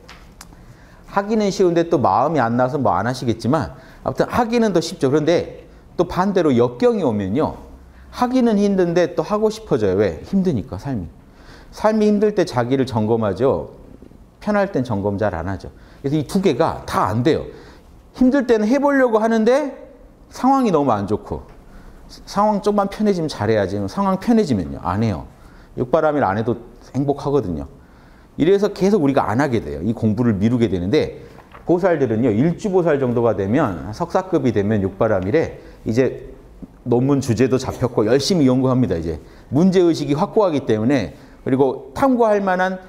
하기는 쉬운데 또 마음이 안 나서 뭐 안 하시겠지만 아무튼 하기는 더 쉽죠. 그런데 또 반대로 역경이 오면요. 하기는 힘든데 또 하고 싶어져요. 왜? 힘드니까 삶이. 삶이 힘들 때 자기를 점검하죠. 편할 땐 점검 잘 안 하죠. 그래서 이 두 개가 다 안 돼요. 힘들 때는 해보려고 하는데 상황이 너무 안 좋고 상황 좀만 편해지면 잘해야지. 상황 편해지면요. 안 해요. 육바라밀 안 해도 행복하거든요. 이래서 계속 우리가 안 하게 돼요. 이 공부를 미루게 되는데 보살들은요. 일주보살 정도가 되면 석사급이 되면 육바라밀에 이제 논문 주제도 잡혔고 열심히 연구합니다. 이제 문제의식이 확고하기 때문에 그리고 탐구할 만한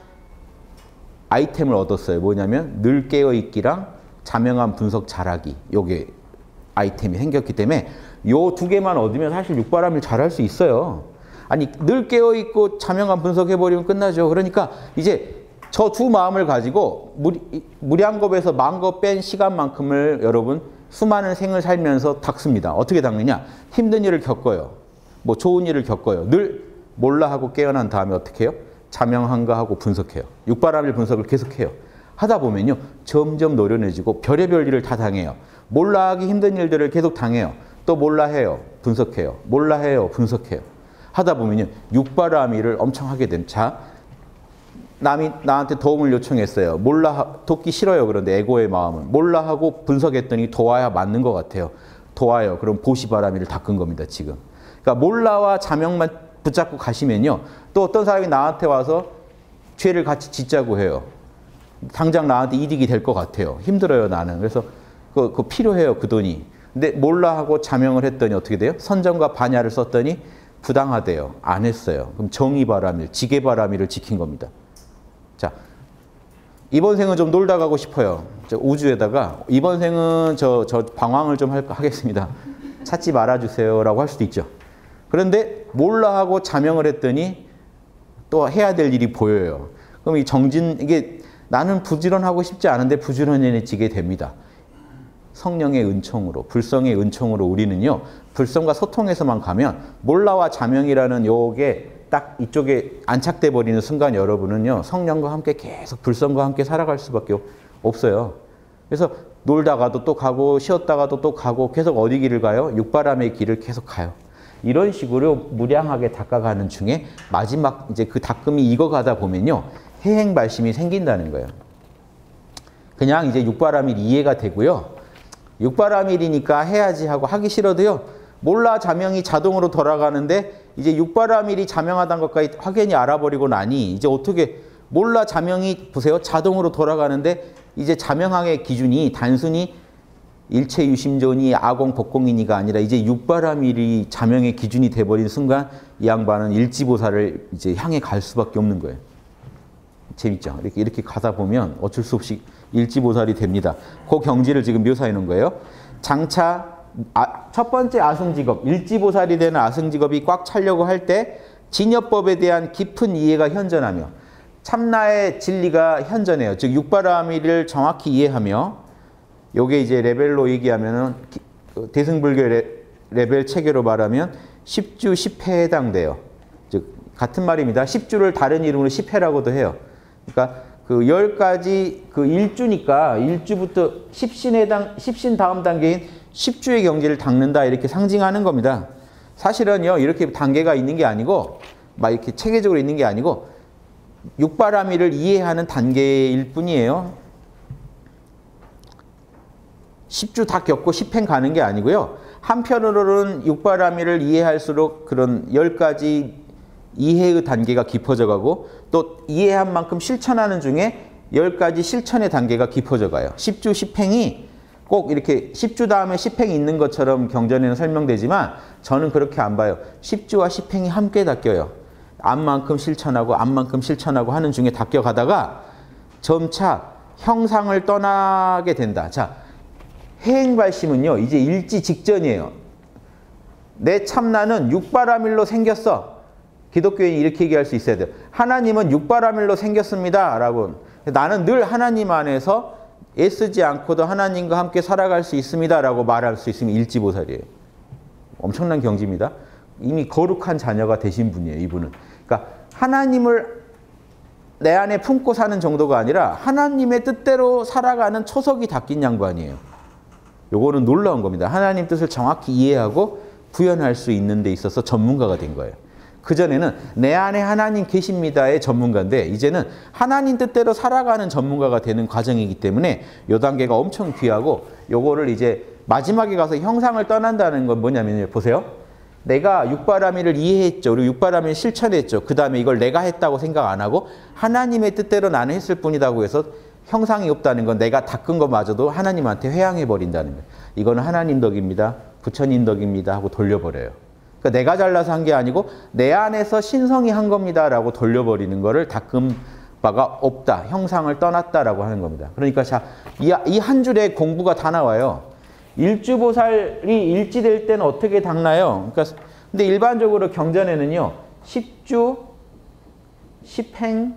아이템을 얻었어요. 뭐냐면 늘 깨어있기랑 자명한 분석 잘하기. 요게 아이템이 생겼기 때문에 요 두 개만 얻으면 사실 육바라밀 잘할 수 있어요. 아니 늘 깨어있고 자명한 분석해버리면 끝나죠. 그러니까 이제 저 두 마음을 가지고 무량겁에서 만겁 뺀 시간만큼을 여러분 수많은 생을 살면서 닦습니다. 어떻게 닦느냐? 힘든 일을 겪어요. 뭐 좋은 일을 겪어요. 늘 몰라 하고 깨어난 다음에 어떻게 해요? 자명한가 하고 분석해요. 육바라밀 분석을 계속해요. 하다 보면요. 점점 노련해지고 별의별 일을 다 당해요. 몰라 하기 힘든 일들을 계속 당해요. 또 몰라 해요. 분석해요. 몰라 해요. 분석해요. 하다 보면요. 육바라밀을 엄청 하게 됩니다. 자, 남이 나한테 도움을 요청했어요. 몰라, 돕기 싫어요. 그런데 에고의 마음은. 몰라 하고 분석했더니 도와야 맞는 것 같아요. 도와요. 그럼 보시바라밀을 닦은 겁니다. 지금. 그러니까 몰라와 자명만 붙잡고 가시면요. 또 어떤 사람이 나한테 와서 죄를 같이 짓자고 해요. 당장 나한테 이득이 될 것 같아요. 힘들어요. 나는. 그래서 그거 필요해요. 그 돈이. 근데 몰라 하고 자명을 했더니 어떻게 돼요? 선정과 반야를 썼더니 부당하대요. 안 했어요. 그럼 정의바라밀, 지게바라밀을 지킨 겁니다. 자, 이번 생은 좀 놀다 가고 싶어요. 저 우주에다가 이번 생은 저 방황을 좀 하겠습니다. 찾지 말아주세요라고 할 수도 있죠. 그런데 몰라 하고 자명을 했더니 또 해야 될 일이 보여요. 그럼 이 이게 나는 부지런하고 싶지 않은데 부지런해지게 됩니다. 성령의 은총으로, 불성의 은총으로 우리는요, 불성과 소통에서만 가면 몰라와 자명이라는 요게 딱 이쪽에 안착돼 버리는 순간 여러분은요, 성령과 함께 계속 불성과 함께 살아갈 수밖에 없어요. 그래서 놀다가도 또 가고 쉬었다가도 또 가고 계속 어디 길을 가요? 육바람의 길을 계속 가요. 이런 식으로 무량하게 닦아가는 중에 마지막 이제 그 닦음이 익어가다 보면요, 해행발심이 생긴다는 거예요. 그냥 이제 육바람일 이해가 되고요. 육바람일이니까 해야지 하고 하기 싫어도요, 몰라 자명이 자동으로 돌아가는데 이제 육바람일이 자명하다는 것까지 확연히 알아버리고 나니 이제 어떻게 몰라 자명이 보세요, 자동으로 돌아가는데 이제 자명함의 기준이 단순히 일체유심존이 아공복공이니가 아니라 이제 육바람일이 자명의 기준이 돼버린 순간 이 양반은 일지보살을 이제 향해 갈 수밖에 없는 거예요. 재밌죠? 이렇게 가다 보면 어쩔 수 없이 일지보살이 됩니다. 그 경지를 지금 묘사해 놓은 거예요. 장차 첫 번째 아승직업, 일지보살이 되는 아승직업이 꽉 차려고 할 때 진여법에 대한 깊은 이해가 현전하며 참나의 진리가 현전해요. 즉 육바람일을 정확히 이해하며 요게 이제 레벨로 얘기하면은 대승불교 레벨 체계로 말하면 10주 10회에 해당돼요. 즉 같은 말입니다. 10주를 다른 이름으로 10회라고도 해요. 그러니까 그 10가지 그 1주니까 1주부터 10신 다음 단계인 10주의 경지를 닦는다 이렇게 상징하는 겁니다. 사실은요, 이렇게 단계가 있는 게 아니고 막 이렇게 체계적으로 있는 게 아니고 육바라밀을 이해하는 단계일 뿐이에요. 10주 다 겪고 10행 가는 게 아니고요. 한편으로는 육바라밀을 이해할수록 그런 10가지 이해의 단계가 깊어져 가고 또 이해한 만큼 실천하는 중에 10가지 실천의 단계가 깊어져 가요. 10주 10행이 꼭 이렇게 10주 다음에 10행이 있는 것처럼 경전에는 설명되지만 저는 그렇게 안 봐요. 10주와 10행이 함께 닦여요. 암만큼 실천하고 암만큼 실천하고 하는 중에 닦여가다가 점차 형상을 떠나게 된다. 자, 해행발심은요, 이제 일지 직전이에요. 내 참나는 육바라밀로 생겼어. 기독교인이 이렇게 얘기할 수 있어야 돼요. 하나님은 육바라밀로 생겼습니다. 라고. 나는 늘 하나님 안에서 애쓰지 않고도 하나님과 함께 살아갈 수 있습니다. 라고 말할 수 있으면 일지보살이에요. 엄청난 경지입니다. 이미 거룩한 자녀가 되신 분이에요, 이분은. 그러니까 하나님을 내 안에 품고 사는 정도가 아니라 하나님의 뜻대로 살아가는 초석이 닦인 양반이에요. 요거는 놀라운 겁니다. 하나님 뜻을 정확히 이해하고 구현할 수 있는 데 있어서 전문가가 된 거예요. 그전에는 내 안에 하나님 계십니다의 전문가인데 이제는 하나님 뜻대로 살아가는 전문가가 되는 과정이기 때문에 요 단계가 엄청 귀하고 요거를 이제 마지막에 가서 형상을 떠난다는 건 뭐냐면요. 보세요. 내가 육바라밀을 이해했죠. 그리고 육바라밀을 실천했죠. 그 다음에 이걸 내가 했다고 생각 안 하고 하나님의 뜻대로 나는 했을 뿐이라고 해서 형상이 없다는 건 내가 닦은 것마저도 하나님한테 회양해 버린다는 거예요. 이거는 하나님 덕입니다. 부처님 덕입니다 하고 돌려버려요. 그러니까 내가 잘나서 한 게 아니고 내 안에서 신성이 한 겁니다 라고 돌려버리는 거를 닦은 바가 없다. 형상을 떠났다라고 하는 겁니다. 그러니까 자, 이 한 줄에 공부가 다 나와요. 일주보살이 일지될 때는 어떻게 닦나요? 그러니까 근데 일반적으로 경전에는요. 10주, 10행,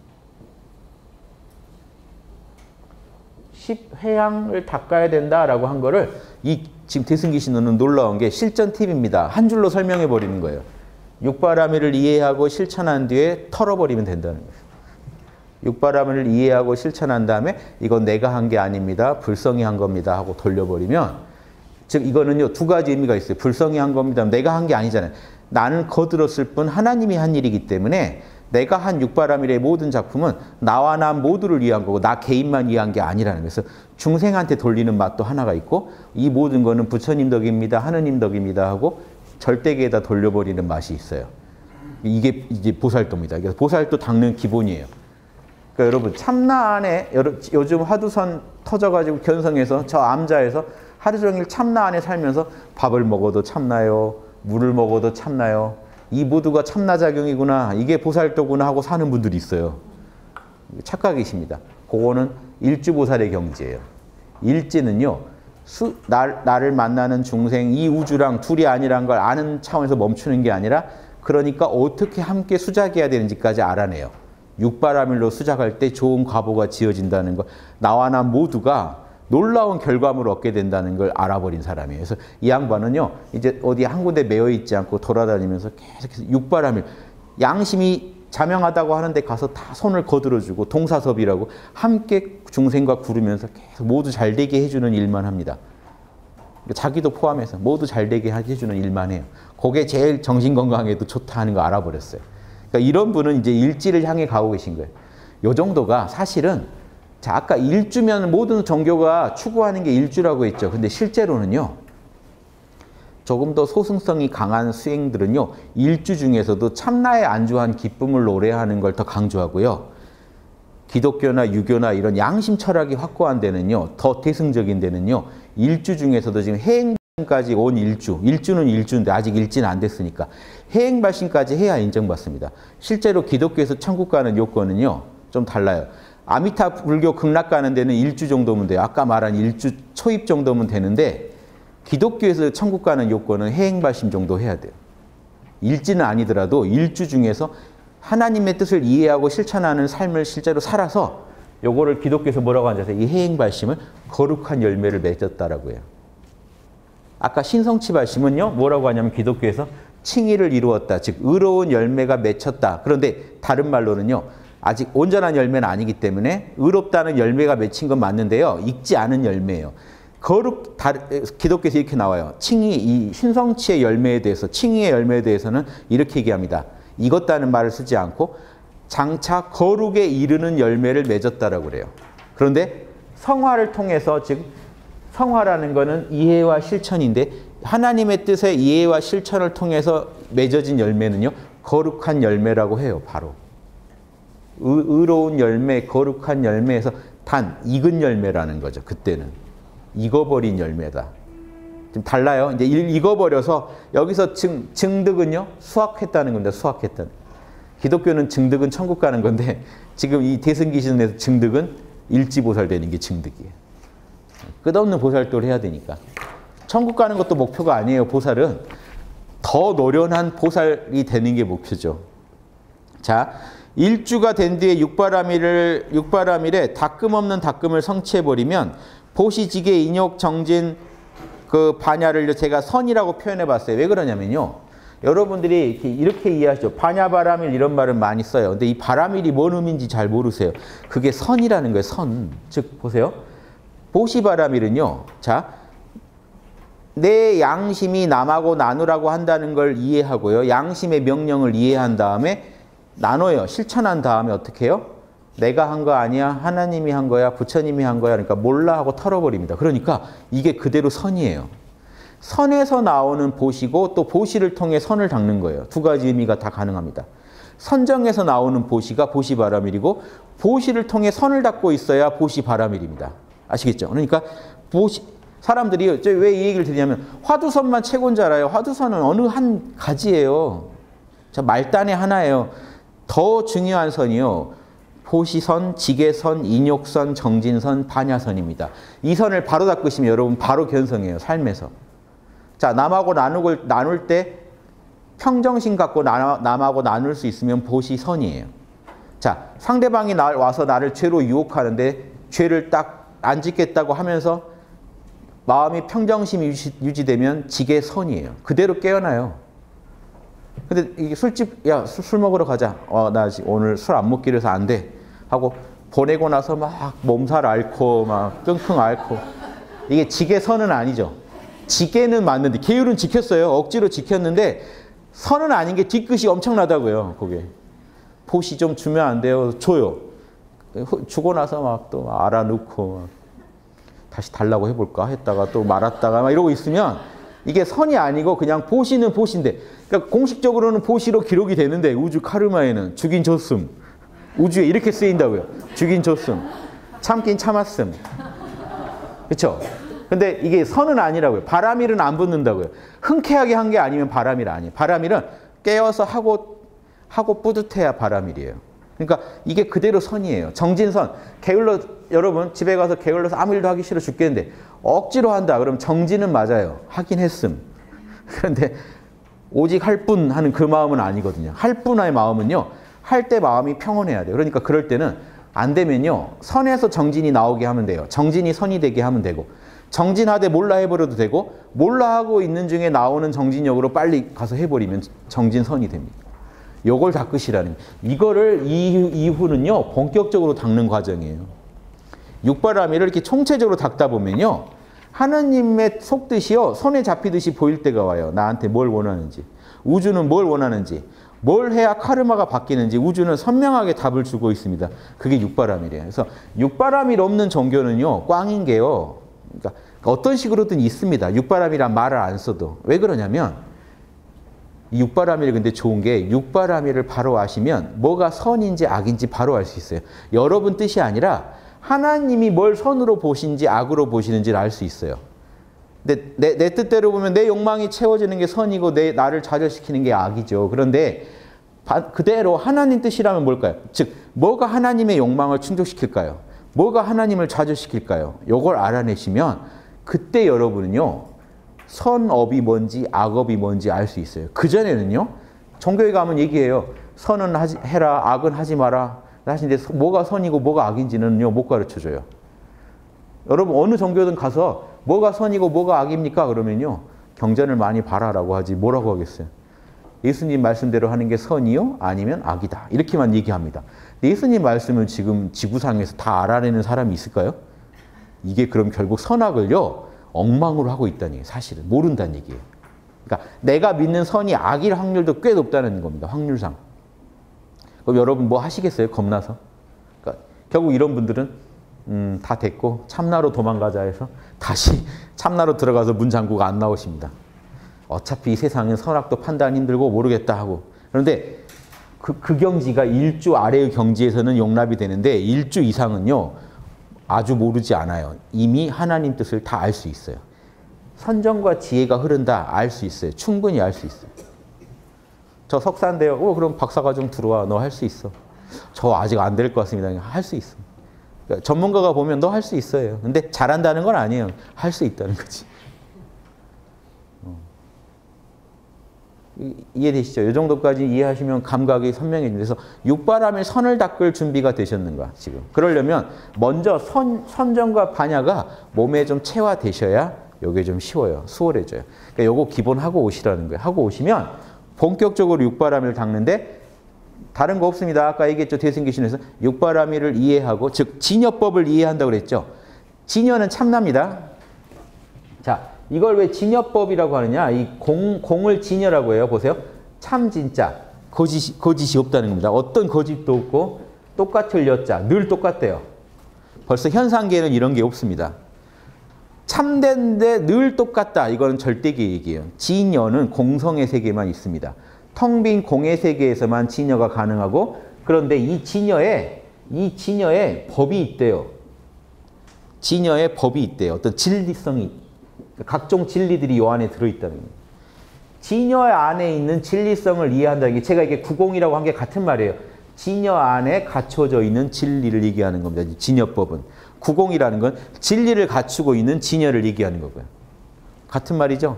10회양을 닦아야 된다라고 한 거를 이 지금 대승기 신호는 놀라운 게 실전 팁입니다. 한 줄로 설명해 버리는 거예요. 육바라밀을 이해하고 실천한 뒤에 털어버리면 된다는 거예요. 육바라밀을 이해하고 실천한 다음에 이건 내가 한 게 아닙니다. 불성이 한 겁니다 하고 돌려버리면 즉 이거는요 두 가지 의미가 있어요. 불성이 한 겁니다. 내가 한 게 아니잖아요. 나는 거들었을 뿐 하나님이 한 일이기 때문에 내가 한 육바라밀의 모든 작품은 나와 나 모두를 위한 거고 나 개인만 위한 게 아니라는 거예요. 그래서 중생한테 돌리는 맛도 하나가 있고 이 모든 거는 부처님 덕입니다. 하느님 덕입니다 하고 절대계에다 돌려버리는 맛이 있어요. 이게 이제 보살도입니다. 그래서 보살도 닦는 기본이에요. 그러니까 여러분 참나 안에 요즘 화두선 터져가지고 견성해서 저 암자에서 하루 종일 참나 안에 살면서 밥을 먹어도 참나요. 물을 먹어도 참나요. 이 모두가 참나작용이구나. 이게 보살도구나 하고 사는 분들이 있어요. 착각이십니다. 그거는 일주보살의 경지예요. 일지는요. 나를 만나는 중생, 이 우주랑 둘이 아니란 걸 아는 차원에서 멈추는 게 아니라 그러니까 어떻게 함께 수작해야 되는지까지 알아내요. 육바라밀로 수작할 때 좋은 과보가 지어진다는 거, 나와 나 모두가 놀라운 결과물을 얻게 된다는 걸 알아버린 사람이에요. 그래서 이 양반은요, 이제 어디 한 군데 매여 있지 않고 돌아다니면서 계속해서 육바라밀, 양심이 자명하다고 하는데 가서 다 손을 거들어주고 동사섭이라고 함께 중생과 구르면서 계속 모두 잘되게 해주는 일만 합니다. 자기도 포함해서 모두 잘되게 해주는 일만 해요. 그게 제일 정신건강에도 좋다 하는 거 알아버렸어요. 그러니까 이런 분은 이제 일지를 향해 가고 계신 거예요. 요 정도가 사실은, 자, 아까 일주면 모든 종교가 추구하는 게 일주라고 했죠. 근데 실제로는요, 조금 더 소승성이 강한 수행들은요, 일주 중에서도 참나에 안주한 기쁨을 노래하는 걸 더 강조하고요. 기독교나 유교나 이런 양심 철학이 확고한 데는요, 더 대승적인 데는요, 일주 중에서도 지금 해행발심까지 온 일주는 일주인데 아직 일지는 안 됐으니까 해행발심까지 해야 인정받습니다. 실제로 기독교에서 천국 가는 요건은요, 좀 달라요. 아미타 불교 극락 가는 데는 일주 정도면 돼요. 아까 말한 일주 초입 정도면 되는데 기독교에서 천국 가는 요건은 해행발심 정도 해야 돼요. 일지는 아니더라도 일주 중에서 하나님의 뜻을 이해하고 실천하는 삶을 실제로 살아서 요거를 기독교에서 뭐라고 하냐면 이 해행발심을 거룩한 열매를 맺었다라고 해요. 아까 신성치발심은요, 뭐라고 하냐면 기독교에서 칭의를 이루었다. 즉 의로운 열매가 맺혔다. 그런데 다른 말로는요, 아직 온전한 열매는 아니기 때문에 의롭다는 열매가 맺힌 건 맞는데요, 익지 않은 열매예요. 기독교에서 이렇게 나와요. 칭의, 이 신성치의 열매에 대해서, 칭의의 열매에 대해서는 이렇게 얘기합니다. 익었다는 말을 쓰지 않고 장차 거룩에 이르는 열매를 맺었다라고 그래요. 그런데 성화를 통해서, 즉 성화라는 거는 이해와 실천인데 하나님의 뜻의 이해와 실천을 통해서 맺어진 열매는요, 거룩한 열매라고 해요. 바로 의로운 열매, 거룩한 열매에서 단 익은 열매라는 거죠. 그때는 익어버린 열매다. 좀 달라요. 이제 익어버려서 여기서 증득은요, 수확했다는 겁니다. 수확했다는. 기독교는 증득은 천국 가는 건데 지금 이 대승기신에서 증득은 일지보살 되는 게 증득이에요. 끝없는 보살도를 해야 되니까. 천국 가는 것도 목표가 아니에요. 보살은 더 노련한 보살이 되는 게 목표죠. 자, 일주가 된 뒤에 육바라밀에 닦음 없는 닦음을 성취해버리면 보시지계 인욕 정진 그 반야를 제가 선이라고 표현해 봤어요. 왜 그러냐면요, 여러분들이 이렇게 이해하시죠. 반야바라밀 이런 말은 많이 써요. 근데 이 바라밀이 뭔 의미인지 잘 모르세요. 그게 선이라는 거예요. 선. 즉 보세요. 보시바라밀은요, 자, 내 양심이 남하고 나누라고 한다는 걸 이해하고요, 양심의 명령을 이해한 다음에 나눠요. 실천한 다음에 어떻게 해요? 내가 한 거 아니야, 하나님이 한 거야, 부처님이 한 거야, 그러니까 몰라 하고 털어버립니다. 그러니까 이게 그대로 선이에요. 선에서 나오는 보시고 또 보시를 통해 선을 닦는 거예요. 두 가지 의미가 다 가능합니다. 선정에서 나오는 보시가 보시바라밀이고 보시를 통해 선을 닦고 있어야 보시바라밀입니다. 아시겠죠? 그러니까 사람들이 왜 이 얘기를 드리냐면 화두선만 최고인 줄 알아요. 화두선은 어느 한 가지예요. 자, 말단의 하나예요. 더 중요한 선이요, 보시선, 지계선, 인욕선, 정진선, 반야선입니다. 이 선을 바로 닦으시면 여러분 바로 견성해요. 삶에서. 자, 남하고 나눌 때 평정심 갖고 남하고 나눌 수 있으면 보시선이에요. 자, 상대방이 와서 나를 죄로 유혹하는데 죄를 딱 안 짓겠다고 하면서 마음이 평정심이 유지되면 지계선이에요. 그대로 깨어나요. 근데 이게 술집, 야, 술 먹으러 가자. 나 오늘 술 안 먹기로 해서 안 돼. 하고 보내고 나서 막 몸살 앓고 막 끙끙 앓고. 이게 지계선은 아니죠. 지계는 맞는데, 계율은 지켰어요. 억지로 지켰는데 선은 아닌 게 뒤끝이 엄청나다고요. 그게. 보시 좀 주면 안 돼요. 줘요. 주고 나서 막 또 알아놓고 막 다시 달라고 해볼까 했다가 또 말았다가 막 이러고 있으면 이게 선이 아니고 그냥 보시는 보시인데, 그러니까 공식적으로는 보시로 기록이 되는데 우주 카르마에는 죽인 줬음, 우주에 이렇게 쓰인다고요. 죽인 줬음, 참긴 참았음. 그렇죠? 근데 이게 선은 아니라고요. 바라밀은 안 붙는다고요. 흔쾌하게 한 게 아니면 바라밀 아니에요. 바라밀은 깨어서 하고 뿌듯해야 바라밀이에요. 그러니까 이게 그대로 선이에요. 정진선, 게을러, 여러분 집에 가서 게을러서 아무 일도 하기 싫어 죽겠는데 억지로 한다. 그럼 정지는 맞아요. 하긴 했음. 그런데 오직 할 뿐 하는 그 마음은 아니거든요. 할 뿐의 마음은요. 할 때 마음이 평온해야 돼요. 그러니까 그럴 때는 안 되면요. 선에서 정진이 나오게 하면 돼요. 정진이 선이 되게 하면 되고 정진하되 몰라 해버려도 되고 몰라 하고 있는 중에 나오는 정진력으로 빨리 가서 해버리면 정진선이 됩니다. 요걸 닦으시라는 이거를 이후는요. 본격적으로 닦는 과정이에요. 육바라밀을 이렇게 총체적으로 닦다 보면요. 하느님의 속뜻이요. 손에 잡히듯이 보일 때가 와요. 나한테 뭘 원하는지. 우주는 뭘 원하는지. 뭘 해야 카르마가 바뀌는지 우주는 선명하게 답을 주고 있습니다. 그게 육바라밀이에요. 그래서 육바라밀 없는 종교는요. 꽝인 게요. 그러니까 어떤 식으로든 있습니다. 육바라밀이란 말을 안 써도. 왜 그러냐면 이 육바라밀이 근데 좋은 게 육바라밀을 바로 아시면 뭐가 선인지 악인지 바로 알 수 있어요. 여러분 뜻이 아니라 하나님이 뭘 선으로 보시는지 악으로 보시는지를 알 수 있어요. 근데 내 뜻대로 보면 내 욕망이 채워지는 게 선이고 나를 좌절시키는 게 악이죠. 그런데 그대로 하나님 뜻이라면 뭘까요? 즉 뭐가 하나님의 욕망을 충족시킬까요? 뭐가 하나님을 좌절시킬까요? 이걸 알아내시면 그때 여러분은요. 선업이 뭔지 악업이 뭔지 알 수 있어요. 그전에는요. 종교에 가면 얘기해요. 선은 해라 악은 하지 마라. 하시는데 뭐가 선이고 뭐가 악인지는요. 못 가르쳐줘요. 여러분 어느 종교든 가서 뭐가 선이고 뭐가 악입니까? 그러면요. 경전을 많이 봐라라고 하지 뭐라고 하겠어요. 예수님 말씀대로 하는 게 선이요? 아니면 악이다. 이렇게만 얘기합니다. 예수님 말씀을 지금 지구상에서 다 알아내는 사람이 있을까요? 이게 그럼 결국 선악을요. 엉망으로 하고 있다는 얘기예요. 사실은 모른다는 얘기예요. 그러니까 내가 믿는 선이 악일 확률도 꽤 높다는 겁니다. 확률상. 그럼 여러분 뭐 하시겠어요? 겁나서? 그러니까 결국 이런 분들은 다 됐고 참나로 도망가자 해서 다시 참나로 들어가서 문 잠그고 안 나오십니다. 어차피 이 세상은 선악도 판단 힘들고 모르겠다 하고. 그런데 그 경지가 1주 아래의 경지에서는 용납이 되는데 1주 이상은요. 아주 모르지 않아요. 이미 하나님 뜻을 다 알 수 있어요. 선정과 지혜가 흐른다 알 수 있어요. 충분히 알 수 있어요. 저 석사인데요. 그럼 박사가 좀 들어와. 너 할 수 있어. 저 아직 안 될 것 같습니다. 할 수 있어. 그러니까 전문가가 보면 너 할 수 있어요. 근데 잘한다는 건 아니에요. 할 수 있다는 거지. 이해되시죠? 이 정도까지 이해하시면 감각이 선명해집니다. 그래서 육바라밀 선을 닦을 준비가 되셨는가 지금. 그러려면 먼저 선정과 반야가 몸에 좀 체화되셔야 이게 좀 쉬워요. 수월해져요. 그러니까 요거 기본 하고 오시라는 거예요. 하고 오시면 본격적으로 육바라밀을 닦는데 다른 거 없습니다. 아까 얘기했죠. 대승기신에서 육바라밀을 이해하고 즉 진여법을 이해한다고 그랬죠. 진여는 참납니다. 자, 이걸 왜 진여법이라고 하느냐? 이 공을 진여라고 해요. 보세요. 참 진짜 거짓이 없다는 겁니다. 어떤 거짓도 없고 똑같을 여자 늘 똑같대요. 벌써 현상계에는 이런 게 없습니다. 참된데 늘 똑같다. 이거는 절대계 얘기예요. 진여는 공성의 세계만 있습니다. 텅 빈 공의 세계에서만 진여가 가능하고 그런데 이 진여에 법이 있대요. 진여에 법이 있대요. 어떤 진리성이 각종 진리들이 요 안에 들어있다는 거예요. 진여 안에 있는 진리성을 이해한다는 게 제가 이게 구공이라고 한 게 같은 말이에요. 진여 안에 갖춰져 있는 진리를 얘기하는 겁니다. 진여법은. 구공이라는 건 진리를 갖추고 있는 진여를 얘기하는 거고요. 같은 말이죠.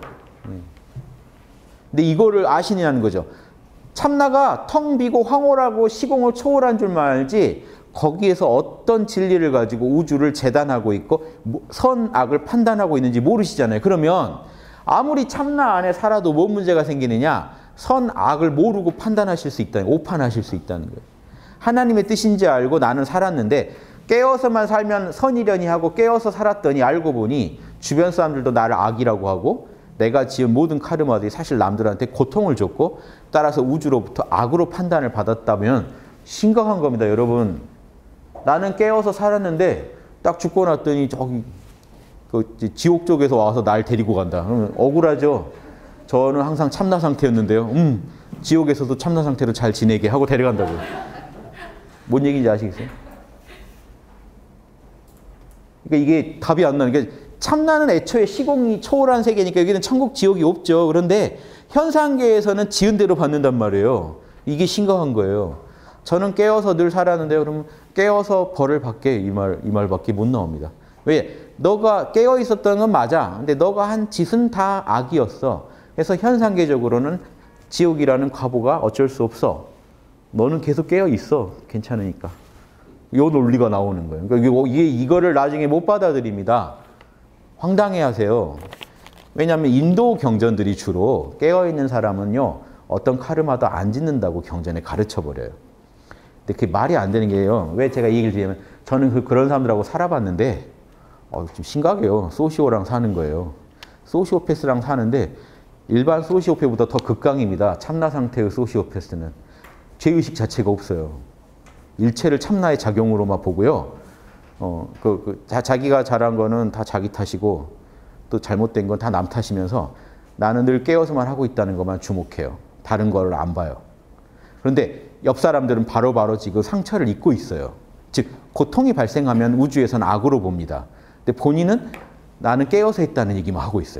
근데 이거를 아시냐는 거죠. 참나가 텅 비고 황홀하고 시공을 초월한 줄만 알지 거기에서 어떤 진리를 가지고 우주를 재단하고 있고 선악을 판단하고 있는지 모르시잖아요. 그러면 아무리 참나 안에 살아도 뭔 문제가 생기느냐? 선악을 모르고 판단하실 수 있다는 거예요. 오판하실 수 있다는 거예요. 하나님의 뜻인지 알고 나는 살았는데 깨어서만 살면 선이려니 하고 깨어서 살았더니 알고 보니 주변 사람들도 나를 악이라고 하고 내가 지은 모든 카르마들이 사실 남들한테 고통을 줬고 따라서 우주로부터 악으로 판단을 받았다면 심각한 겁니다. 여러분. 나는 깨어서 살았는데 딱 죽고 났더니 저기 지옥 쪽에서 와서 날 데리고 간다. 그러면 억울하죠. 저는 항상 참나 상태였는데요. 지옥에서도 참나 상태로 잘 지내게 하고 데려간다고요. 뭔 얘기인지 아시겠어요? 그러니까 이게 답이 안 나는 게 참나는 애초에 시공이 초월한 세계니까 여기는 천국 지옥이 없죠. 그런데 현상계에서는 지은 대로 받는단 말이에요. 이게 심각한 거예요. 저는 깨어서 늘 살았는데 그러면 깨어서 벌을 받게 이 말밖에 못 나옵니다. 왜? 너가 깨어 있었던 건 맞아. 근데 너가 한 짓은 다 악이었어. 그래서 현상계적으로는 지옥이라는 과보가 어쩔 수 없어. 너는 계속 깨어 있어. 괜찮으니까. 요 논리가 나오는 거예요. 그러니까 이거를 나중에 못 받아들입니다. 황당해 하세요. 왜냐하면 인도 경전들이 주로 깨어있는 사람은요, 어떤 카르마도 안 짓는다고 경전에 가르쳐 버려요. 근데 그게 말이 안 되는 게요. 왜 제가 이 얘기를 드리냐면, 저는 그런 사람들하고 살아봤는데, 좀 심각해요. 소시오랑 사는 거예요. 소시오패스랑 사는데, 일반 소시오패보다 더 극강입니다. 참나 상태의 소시오패스는. 죄의식 자체가 없어요. 일체를 참나의 작용으로만 보고요. 자기가 잘한 거는 다 자기 탓이고, 또 잘못된 건 다 남 탓이면서 나는 늘 깨어서만 하고 있다는 것만 주목해요. 다른 거를 안 봐요. 그런데 옆 사람들은 바로바로 지금 상처를 입고 있어요. 즉, 고통이 발생하면 우주에서는 악으로 봅니다. 근데 본인은 나는 깨어서 했다는 얘기만 하고 있어요.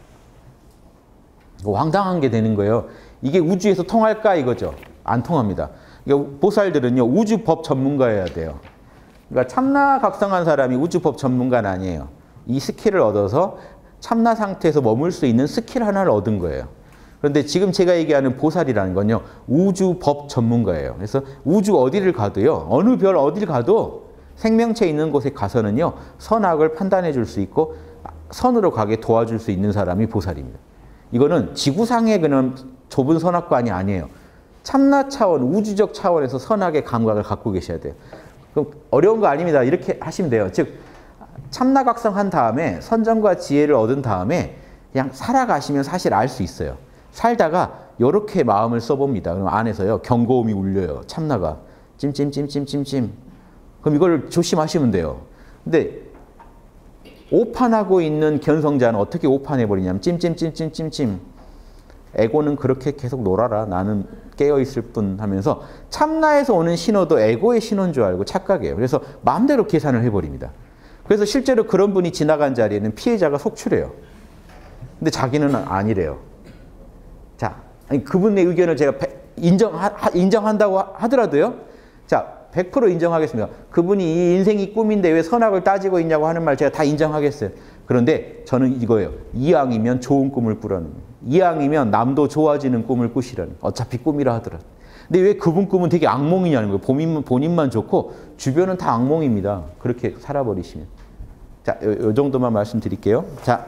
황당한 게 되는 거예요. 이게 우주에서 통할까 이거죠. 안 통합니다. 그러니까 보살들은요, 우주법 전문가여야 돼요. 그러니까 참나각성한 사람이 우주법 전문가는 아니에요. 이 스킬을 얻어서 참나 상태에서 머물 수 있는 스킬 하나를 얻은 거예요. 그런데 지금 제가 얘기하는 보살이라는 건요, 우주법 전문가예요. 그래서 우주 어디를 가도요, 어느 별 어디를 가도 생명체 있는 곳에 가서는요, 선악을 판단해 줄 수 있고 선으로 가게 도와줄 수 있는 사람이 보살입니다. 이거는 지구상의 그런 좁은 선악관이 아니에요. 참나 차원, 우주적 차원에서 선악의 감각을 갖고 계셔야 돼요. 그럼 어려운 거 아닙니다. 이렇게 하시면 돼요. 즉, 참나각성한 다음에 선정과 지혜를 얻은 다음에 그냥 살아가시면 사실 알 수 있어요. 살다가 이렇게 마음을 써봅니다. 그럼 안에서요, 경고음이 울려요. 참나가. 찜찜찜찜찜찜. 그럼 이걸 조심하시면 돼요. 근데 오판하고 있는 견성자는 어떻게 오판해버리냐면 찜찜찜찜찜찜. 에고는 그렇게 계속 놀아라. 나는 깨어있을 뿐 하면서 참나에서 오는 신호도 에고의 신호인 줄 알고 착각해요. 그래서 마음대로 계산을 해버립니다. 그래서 실제로 그런 분이 지나간 자리에는 피해자가 속출해요. 근데 자기는 아니래요. 자, 아니, 그분의 의견을 제가 인정한다고 하더라도요. 자, 100% 인정하겠습니다. 그분이 이 인생이 꿈인데 왜 선악을 따지고 있냐고 하는 말 제가 다 인정하겠어요. 그런데 저는 이거예요. 이왕이면 좋은 꿈을 꾸라는 거예요. 이왕이면 남도 좋아지는 꿈을 꾸시라는 거예요. 어차피 꿈이라 하더라도. 근데 왜 그분 꿈은 되게 악몽이냐는 거예요. 본인만 좋고 주변은 다 악몽입니다. 그렇게 살아버리시면. 자, 요 정도만 말씀드릴게요. 자,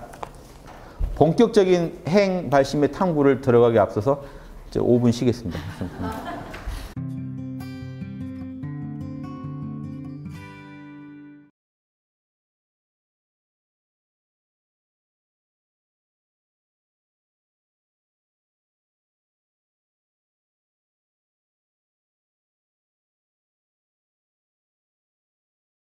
본격적인 행 발심의 탐구를 들어가기 앞서서 5분 쉬겠습니다.